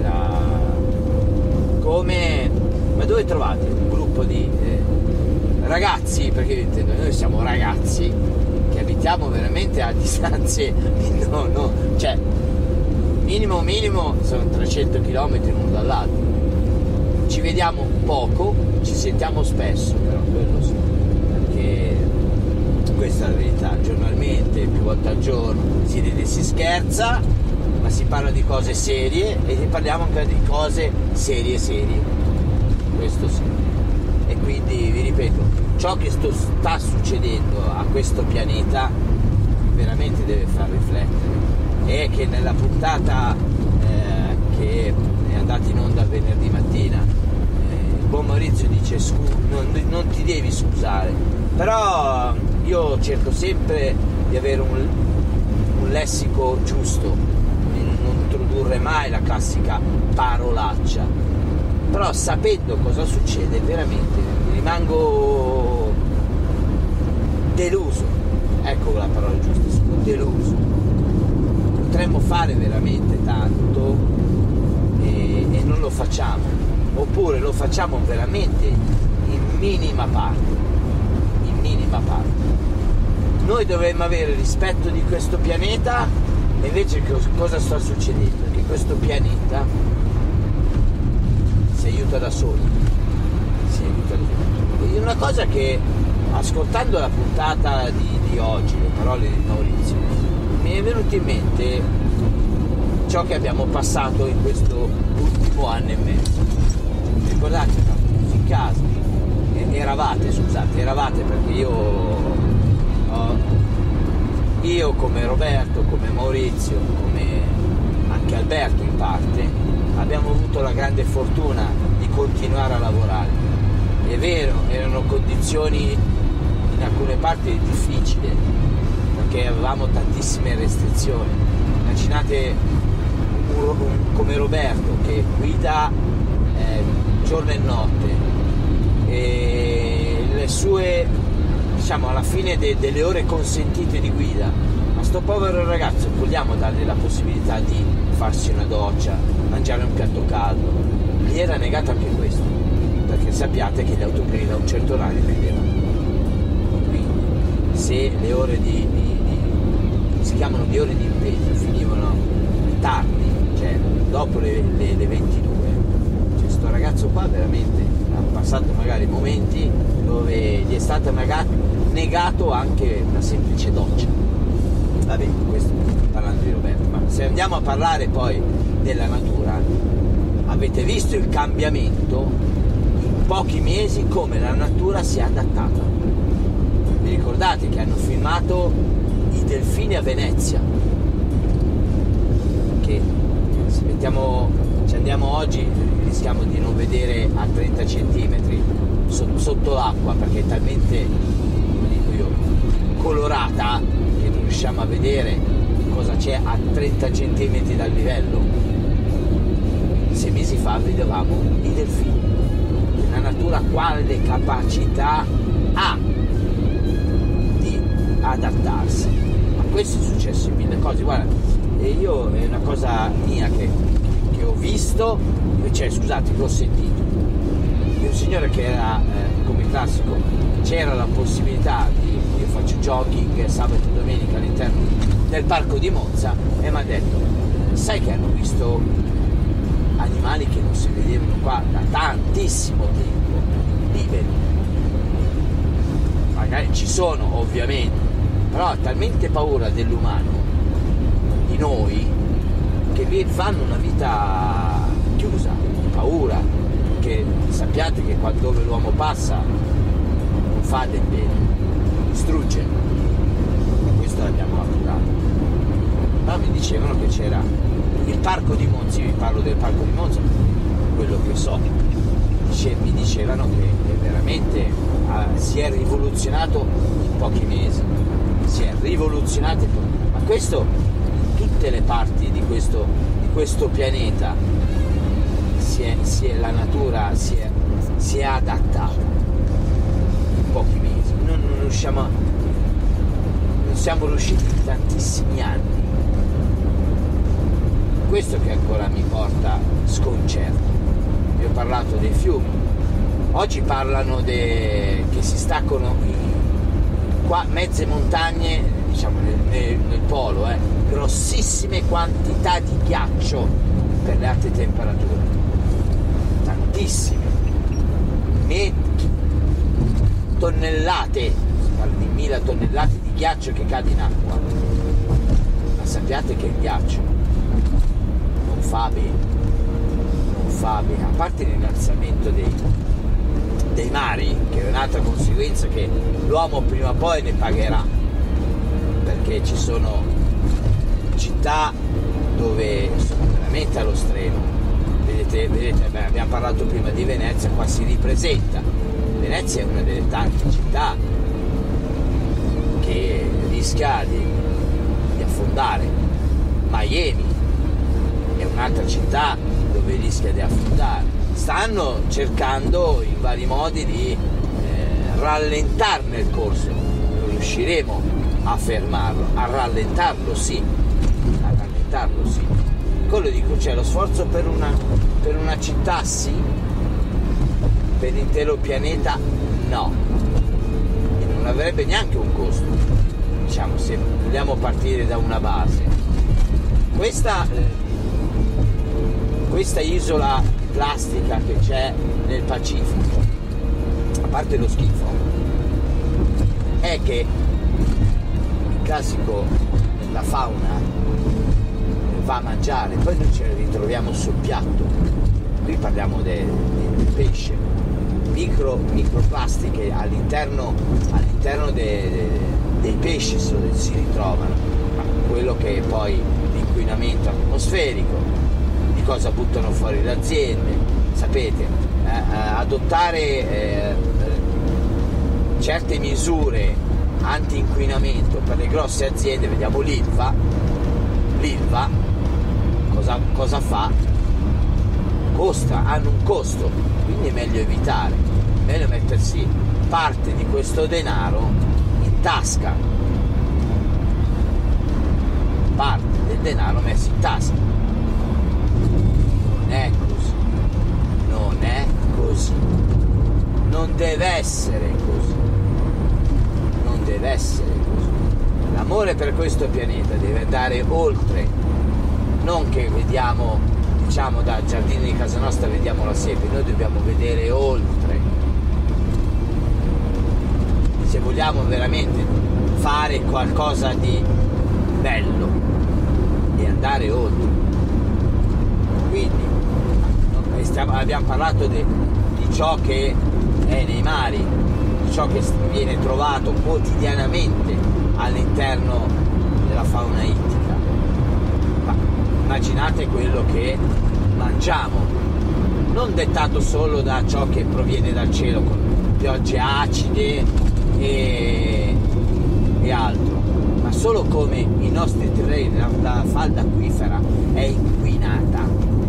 ma dove trovate un gruppo di ragazzi, perché intendo, noi siamo ragazzi che abitiamo veramente a distanze cioè minimo sono 300 km l'uno dall'altro, ci vediamo poco, ci sentiamo spesso, però quello sì, perché questa è la verità, giornalmente, più volte al giorno si ride e si scherza, ma si parla di cose serie, e parliamo anche di cose serie, questo sì. E quindi vi ripeto, ciò che sta succedendo a questo pianeta veramente deve far riflettere, e che nella puntata che è andata in onda venerdì mattina, il buon Maurizio dice non ti devi scusare, però io cerco sempre di avere un lessico giusto, di non introdurre mai la classica parolaccia, però sapendo cosa succede veramente rimango deluso, ecco la parola giusta, deluso. Potremmo fare veramente tanto e non lo facciamo, oppure lo facciamo veramente in minima parte. Noi dovremmo avere rispetto di questo pianeta, e invece cosa sta succedendo? Che questo pianeta si aiuta da solo. Una cosa che, ascoltando la puntata di oggi, le parole di Maurizio, mi è venuto in mente ciò che abbiamo passato in questo ultimo anno e mezzo. Ricordate, in casa eravate perché io come Roberto, come Maurizio, come anche Alberto in parte, abbiamo avuto la grande fortuna di continuare a lavorare. È vero, erano condizioni in alcune parti difficili, perché avevamo tantissime restrizioni. Immaginate come Roberto che guida giorno e notte, e le sue, diciamo, alla fine delle ore consentite di guida, a sto povero ragazzo vogliamo dargli la possibilità di farsi una doccia, mangiare un piatto caldo? Gli era negato anche questo, perché sappiate che gli autogrill a un certo orario chiudevano. Quindi se le ore si chiamano le ore di impegno finivano tardi, cioè dopo le 22, cioè sto ragazzo qua veramente ha passato magari momenti dove gli è stato negato anche una semplice doccia. Va bene, questo parlando di Roberto, ma se andiamo a parlare poi della natura, avete visto il cambiamento in pochi mesi, come la natura si è adattata. Vi ricordate che hanno filmato i delfini a Venezia, che se ci andiamo oggi rischiamo di non vedere a 30 centimetri sotto l'acqua, perché è talmente, come dico io, colorata che non riusciamo a vedere cosa c'è a 30 centimetri dal livello. 6 mesi fa vedevamo i delfini. La natura quale capacità ha di adattarsi? Ma questo è successo in 1000 cose. Guarda, e io è una cosa mia che ho visto, cioè scusate, che ho sentito di un signore che era come classico, c'era la possibilità io faccio jogging sabato e domenica all'interno del parco di Monza, e mi ha detto: sai che hanno visto animali che non si vedevano qua da tantissimo tempo, liberi. Magari ci sono ovviamente, però ha talmente paura dell'umano, di noi, che fanno una vita chiusa, di paura, che sappiate che dove l'uomo passa non fa del bene, distrugge. Questo l'abbiamo appurato. Però mi dicevano che c'era il parco di Monza, io vi parlo del parco di Monza, quello che so, mi dicevano che veramente si è rivoluzionato in pochi mesi, si è rivoluzionato, ma questo in tutte le parti di questo pianeta la natura si è adattata in pochi mesi. Non siamo riusciti in tantissimi anni. Questo che ancora mi porta sconcerto. Vi ho parlato dei fiumi, oggi parlano che si staccano qua mezze montagne, diciamo nel polo, grossissime quantità di ghiaccio per le alte temperature, tantissime, tonnellate, si parla di 1000 tonnellate di ghiaccio che cade in acqua. Ma sappiate che il ghiaccio non fa bene, a parte l'innalzamento dei mari, che è un'altra conseguenza che l'uomo prima o poi ne pagherà, perché ci sono città dove sono veramente allo stremo. Vedete, abbiamo parlato prima di Venezia, qua si ripresenta. Venezia è una delle tante città che rischia di affondare. Miami è un'altra città dove rischia di affondare. Stanno cercando in vari modi di rallentarne il corso. Non riusciremo a fermarlo, a rallentarlo sì. Quello dico, cioè lo sforzo per una città sì, per l'intero pianeta no, e non avrebbe neanche un costo, diciamo, se vogliamo partire da una base. Questa isola plastica che c'è nel Pacifico, a parte lo schifo, è che il classico, la fauna va a mangiare, poi noi ce ne ritroviamo sul piatto. Qui parliamo del pesce, microplastiche all'interno dei pesci si ritrovano, ma quello che è poi l'inquinamento atmosferico, di cosa buttano fuori le aziende, sapete, adottare certe misure anti-inquinamento per le grosse aziende, vediamo l'Ilva cosa fa? Hanno un costo, quindi è meglio evitare, è meglio mettersi parte di questo denaro in tasca, parte del denaro messo in tasca. Non è così, non deve essere così, l'amore per questo pianeta deve andare oltre, non che vediamo, diciamo, dal giardino di casa nostra vediamo la siepe, noi dobbiamo vedere oltre, vogliamo veramente fare qualcosa di bello e andare oltre. Quindi abbiamo parlato di ciò che è nei mari, di ciò che viene trovato quotidianamente all'interno della fauna ittica, ma immaginate quello che mangiamo, non dettato solo da ciò che proviene dal cielo con piogge acide e altro, ma solo come i nostri terreni, la falda acquifera è inquinata.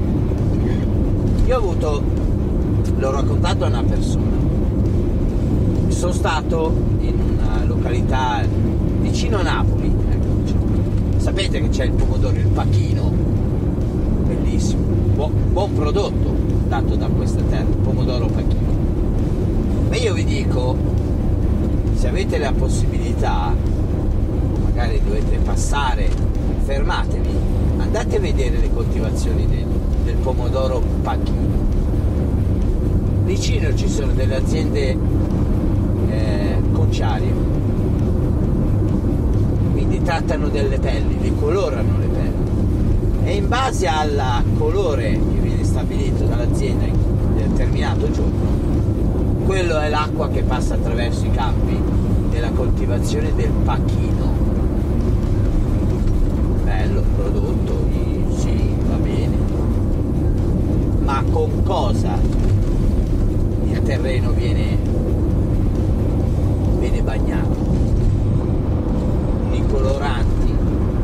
Io l'ho raccontato a una persona, sono stato in una località vicino a Napoli, sapete che c'è il pomodoro, il pachino, bellissimo, buon prodotto dato da questa terra, il pomodoro pachino. Ma io vi dico, se avete la possibilità, magari dovete passare, fermatevi, andate a vedere le coltivazioni del pomodoro pachino. Vicino ci sono delle aziende conciarie, quindi trattano delle pelli, li colorano le pelli e in base al colore che viene stabilito dall'azienda in determinato giorno, quello è l'acqua che passa attraverso i campi della coltivazione del pachino. Bello prodotto, sì, va bene, ma con cosa il terreno viene bagnato? I coloranti.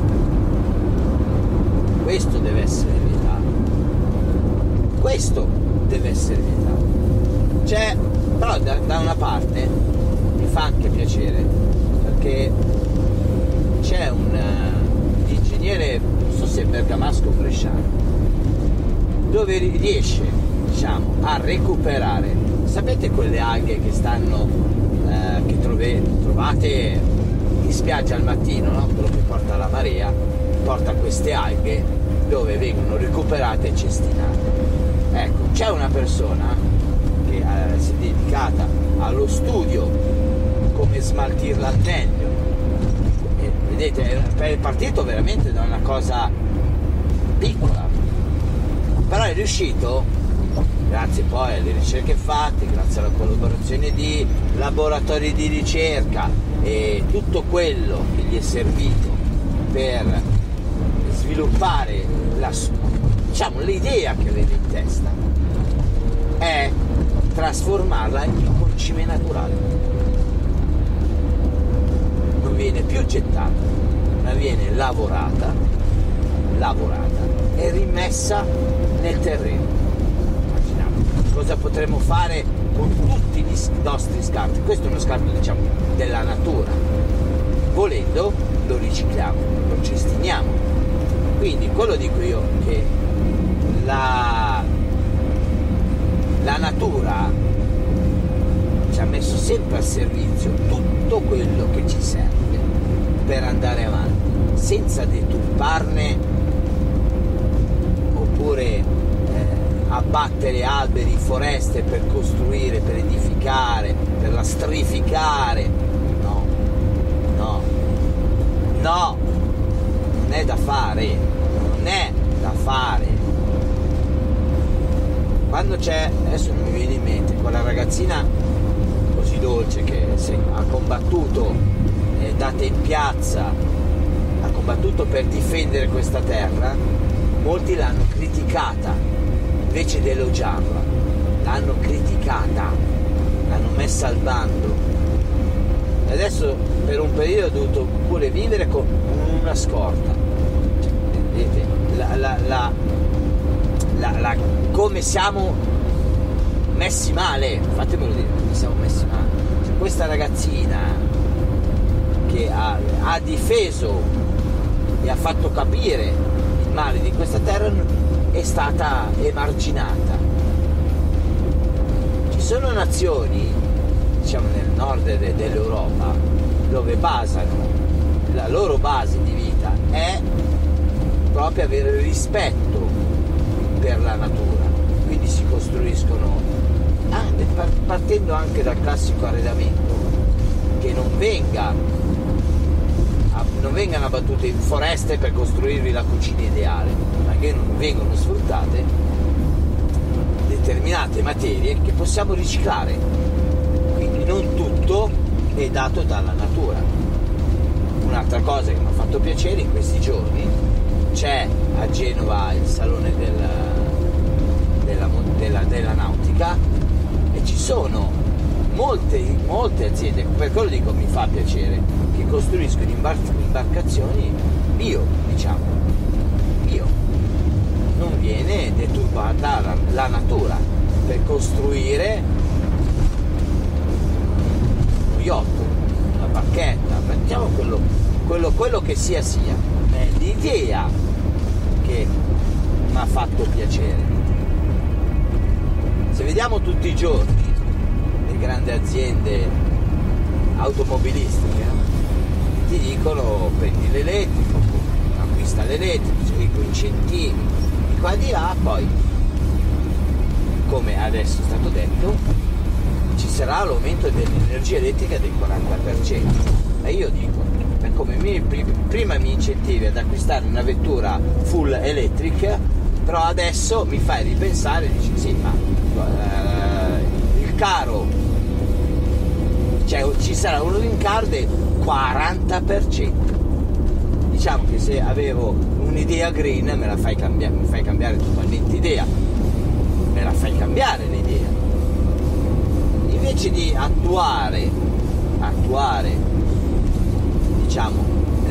Questo deve essere vietato, questo deve essere vietato. C'è, però da una parte mi fa anche piacere, perché c'è un ingegnere, non so se è bergamasco o bresciano, dove riesce, diciamo, a recuperare, sapete quelle alghe che stanno che trovate in spiaggia al mattino, no? Quello che porta la marea porta queste alghe dove vengono recuperate e cestinate. Ecco, c'è una persona che si è dedicata allo studio come smaltirla al meglio, e, vedete, è partito veramente da una cosa piccola, però è riuscito, grazie poi alle ricerche fatte, grazie alla collaborazione di laboratori di ricerca e tutto quello che gli è servito per sviluppare l'idea che aveva in testa, è trasformarla in concime naturale. Non viene più gettata, ma viene lavorata e rimessa nel terreno. Cosa potremmo fare con tutti i nostri scarti? Questo è uno scarto, diciamo, della natura. Volendo lo ricicliamo, lo cestiniamo. Quindi quello dico io, che la natura ci ha messo sempre a servizio tutto quello che ci serve per andare avanti, senza deturparne oppure abbattere alberi, foreste per costruire, per edificare, per lastrificare. No, non è da fare, Quando c'è, adesso non mi viene in mente, quella ragazzina così dolce che ha combattuto, è andata in piazza, ha combattuto per difendere questa terra, molti l'hanno criticata, invece di elogiarla, l'hanno criticata, l'hanno messa al bando, e adesso per un periodo ha dovuto pure vivere con una scorta. Cioè, vedete come siamo messi male, fatemelo dire, come siamo messi male. Cioè, questa ragazzina che ha difeso e ha fatto capire il male di questa terra è stata emarginata. Ci sono nazioni, diciamo nel nord dell'Europa, dove la loro base di vita è proprio avere rispetto per la natura, quindi si costruiscono partendo anche dal classico arredamento che non vengano abbattute in foreste per costruirvi la cucina ideale, ma che non vengono sfruttate determinate materie che possiamo riciclare. Quindi non tutto è dato dalla natura. Un'altra cosa che mi ha fatto piacere in questi giorni, c'è a Genova il salone della nautica e ci sono molte aziende, per quello dico mi fa piacere, che costruiscono imbarcazioni bio, diciamo bio. Non viene deturbata la natura per costruire uno yacht, una barchetta, mettiamo quello che sia. È l'idea che mi ha fatto piacere. Se vediamo tutti i giorni le grandi aziende automobilistiche, ti dicono prendi l'elettrico, acquista l'elettrico, ci dicono incentivi di qua e di là, poi come adesso è stato detto ci sarà l'aumento dell'energia elettrica del 40%. E io dico, come prima mi incentivi ad acquistare una vettura full elettrica, però adesso mi fai ripensare e dici sì, ma il caro, cioè ci sarà un rincaro del 40%. Diciamo che se avevo un'idea green mi fai cambiare totalmente idea, me la fai cambiare l'idea. Invece di attuare diciamo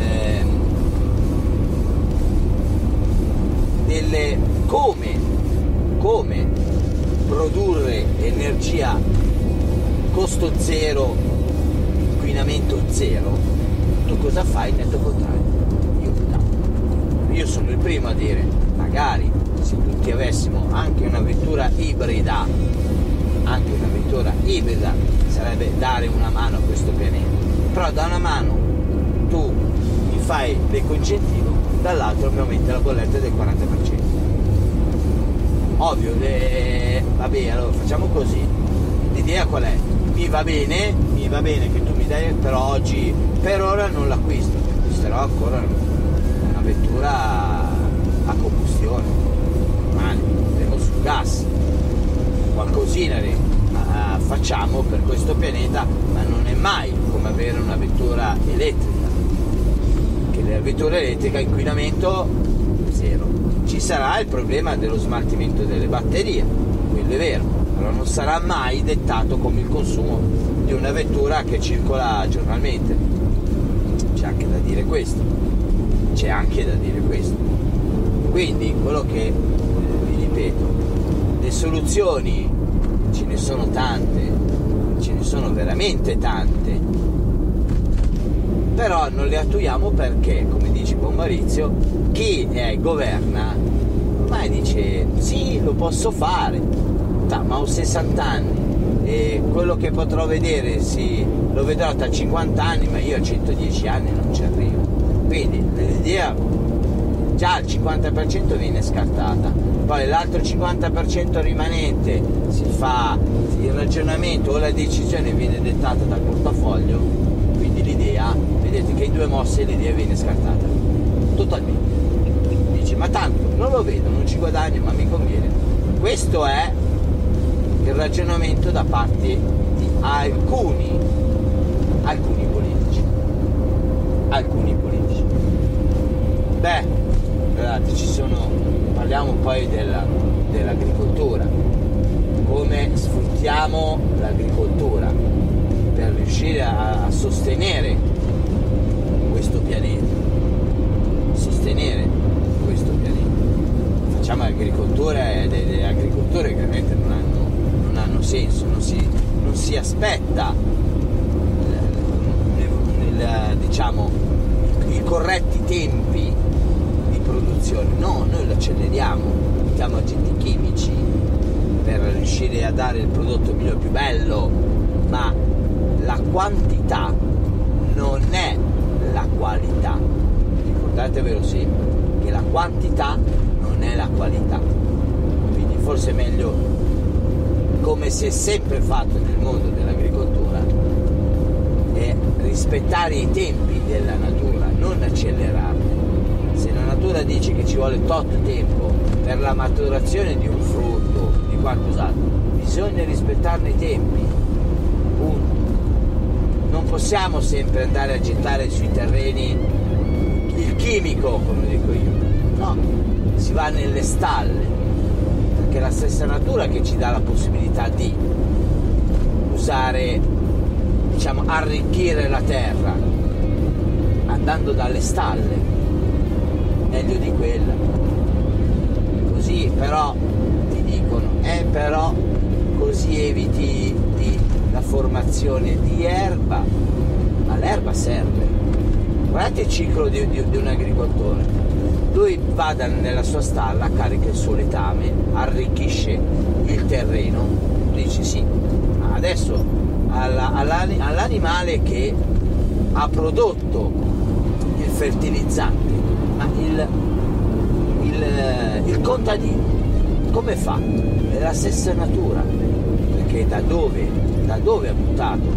delle come produrre energia costo zero, inquinamento zero, tu cosa fai? Netto contrario. Io sono il primo a dire, magari se tutti avessimo anche una vettura ibrida sarebbe dare una mano a questo pianeta. Però da una mano tu mi fai l'ecoincentivo, dall'altro mi aumenta la bolletta del 40%. Ovvio, vabbè, allora facciamo così. L'idea qual è? Mi va bene che tu mi dai, però oggi per ora non l'acquisto, acquisterò ancora una vettura a combustione, domani andremo sul gas, qualcosina facciamo per questo pianeta, ma non è mai come avere una vettura elettrica, che la vettura elettrica inquinamento zero. Ci sarà il problema dello smaltimento delle batterie, quello è vero, però non sarà mai dettato come il consumo di una vettura che circola giornalmente. C'è anche da dire questo. Quindi quello che vi ripeto, le soluzioni ce ne sono tante, ce ne sono veramente tante, però non le attuiamo perché, come dice buon Maurizio, chi governa ormai dice sì, lo posso fare, ma ho 60 anni e quello che potrò vedere lo vedrò tra 50 anni, ma io a 110 anni non ci arrivo. Quindi l'idea già il 50% viene scartata, poi l'altro 50% rimanente si fa il ragionamento o la decisione viene dettata dal portafoglio, quindi l'idea, vedete che in due mosse l'idea viene scartata totalmente. Dice ma tanto non lo vedo, non ci guadagno, ma mi conviene. Questo è il ragionamento da parte di alcuni politici. Beh, guardate, parliamo poi dell'agricoltura, come sfruttiamo l'agricoltura per riuscire a sostenere questo pianeta, facciamo agricoltura e delle agricolture che veramente non hanno senso, non si aspetta diciamo i corretti tempi di produzione, no, noi lo acceleriamo, mettiamo agenti chimici per riuscire a dare il prodotto migliore, più bello, ma la quantità non è la qualità. Ricordatevelo sempre che la quantità non è la qualità, quindi forse è meglio, come si è sempre fatto nel mondo dell'agricoltura, è rispettare i tempi della natura, non accelerarli. Se la natura dice che ci vuole tot tempo per la maturazione di un frutto, di qualcos'altro, bisogna rispettarne i tempi. Non possiamo sempre andare a gettare sui terreni il chimico, come dico io. No, si va nelle stalle, perché è la stessa natura che ci dà la possibilità di usare, diciamo, arricchire la terra andando dalle stalle, meglio di quella. Così però ti dicono, però così eviti la formazione di erba, ma l'erba serve. Guardate il ciclo di un agricoltore. Lui va nella sua stalla, carica il suo letame, arricchisce il terreno, dice sì, ma adesso all'animale che ha prodotto il fertilizzante, ma il contadino come fa? È la stessa natura, perché da dove ha buttato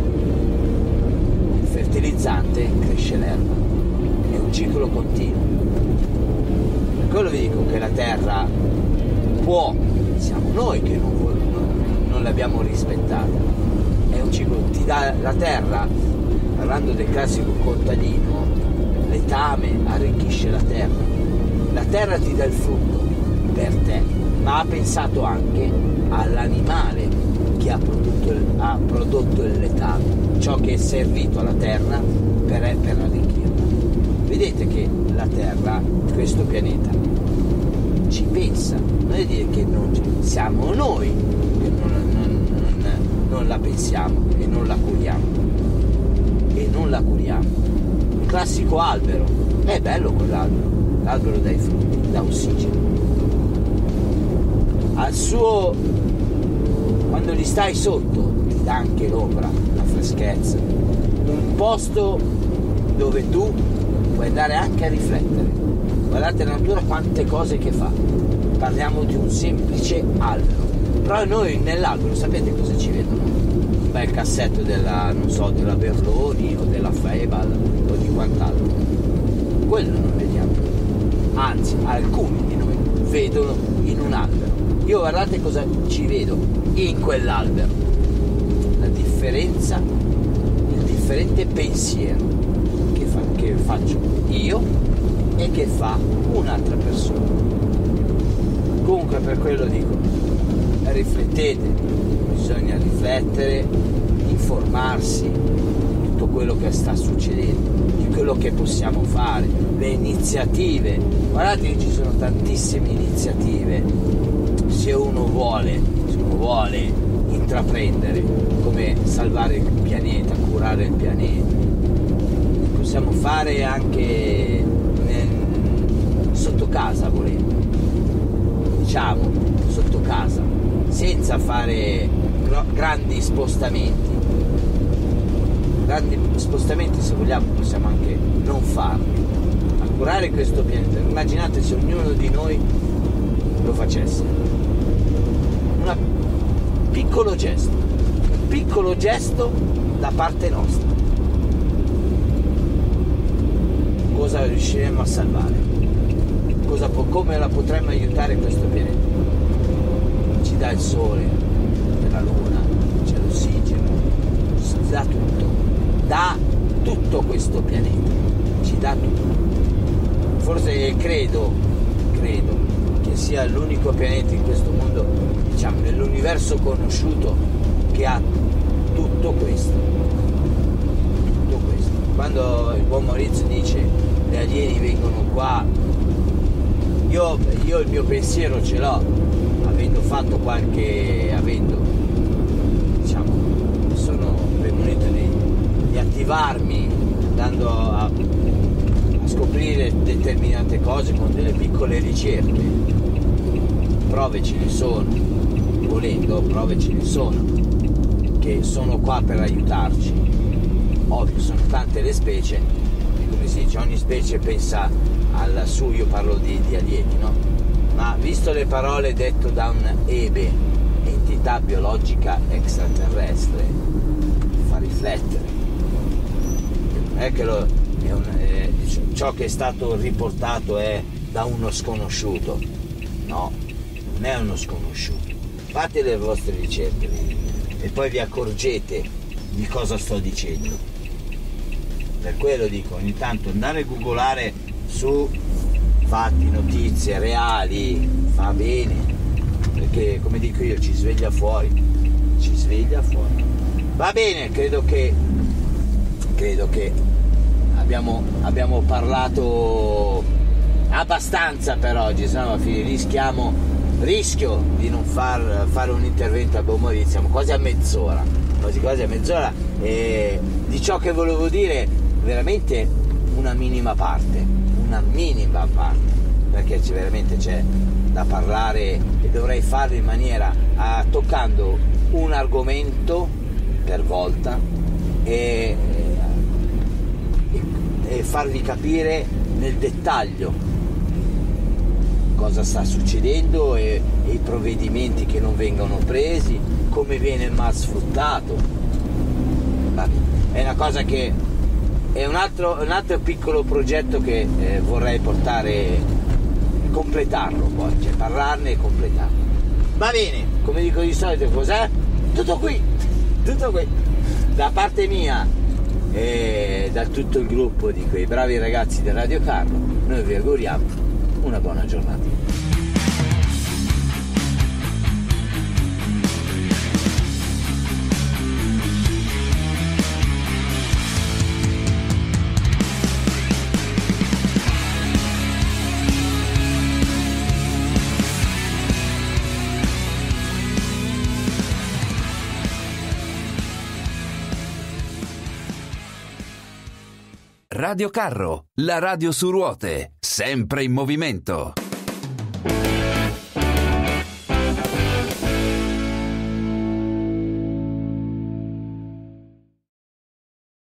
il fertilizzante cresce l'erba, è un ciclo continuo. Per quello vi dico che la terra può, siamo noi che non l'abbiamo rispettata, è un ciclo, ti dà la terra, parlando del classico contadino, letame, arricchisce la terra ti dà il frutto per te, ma ha pensato anche all'animale che ha prodotto il letame, ciò che è servito alla terra per arricchirla. Vedete che la terra, questo pianeta, ci pensa, non è dire che non siamo noi che non la pensiamo e non la curiamo. Il classico albero, è bello l'albero dà i frutti, dà ossigeno. Al suo, quando gli stai sotto, ti dà anche l'ombra, la freschezza, un posto dove tu puoi andare anche a riflettere. Guardate la natura quante cose che fa. Parliamo di un semplice albero, però noi nell'albero sapete cosa ci vedono? Un bel cassetto della Berloni o della Febal o di quant'altro. Quello non vediamo, anzi alcuni di noi vedono in un albero. Io guardate cosa ci vedo in quell'albero, la differenza, il differente pensiero che faccio io e che fa un'altra persona. Comunque per quello dico, riflettete, bisogna riflettere, informarsi di tutto quello che sta succedendo, di quello che possiamo fare, le iniziative. Guardate che ci sono tantissime iniziative se uno vuole intraprendere, come salvare il pianeta, curare il pianeta. Possiamo fare anche sotto casa, volendo, diciamo sotto casa, senza fare grandi spostamenti. Se vogliamo possiamo anche non farli, a curare questo pianeta. Immaginate se ognuno di noi lo facesse, un piccolo gesto da parte nostra, cosa riusciremo a salvare? Come la potremmo aiutare questo pianeta? Ci dà il sole, c'è la luna, c'è l'ossigeno, ci dà tutto questo pianeta, ci dà tutto. Forse credo che sia l'unico pianeta in questo mondo, diciamo nell'universo conosciuto, che ha tutto questo. Quando il buon Maurizio dice gli alieni vengono qua, io il mio pensiero ce l'ho, sono premunito di attivarmi, andando a scoprire determinate cose con delle piccole ricerche. Prove ce ne sono, che sono qua per aiutarci. Ovvio, sono tante le specie, e come si dice, ogni specie pensa al suo. Io parlo di alieni, no? Ma visto le parole dette da un EBE, entità biologica extraterrestre, fa riflettere. è che ciò che è stato riportato è da uno sconosciuto. No, non è uno sconosciuto. Fate le vostre ricerche e poi vi accorgete di cosa sto dicendo. Per quello dico, ogni tanto andare a googolare su fatti, notizie reali va bene, perché come dico io ci sveglia fuori. Va bene, credo che abbiamo parlato abbastanza per oggi, se no rischio di non fare un intervento a Bomori. Siamo quasi a mezz'ora e di ciò che volevo dire veramente una minima parte, perché veramente c'è da parlare e dovrei farlo in maniera toccando un argomento per volta e farvi capire nel dettaglio cosa sta succedendo e i provvedimenti che non vengono presi, come viene mal sfruttato. È una cosa che è un altro piccolo progetto che vorrei completarlo poi, cioè parlarne e completarlo. Va bene, come dico di solito, cos'è? Tutto qui da parte mia e da tutto il gruppo di quei bravi ragazzi del Radio Carro. Noi vi auguriamo una buona giornata. Radio Carro, la radio su ruote, sempre in movimento.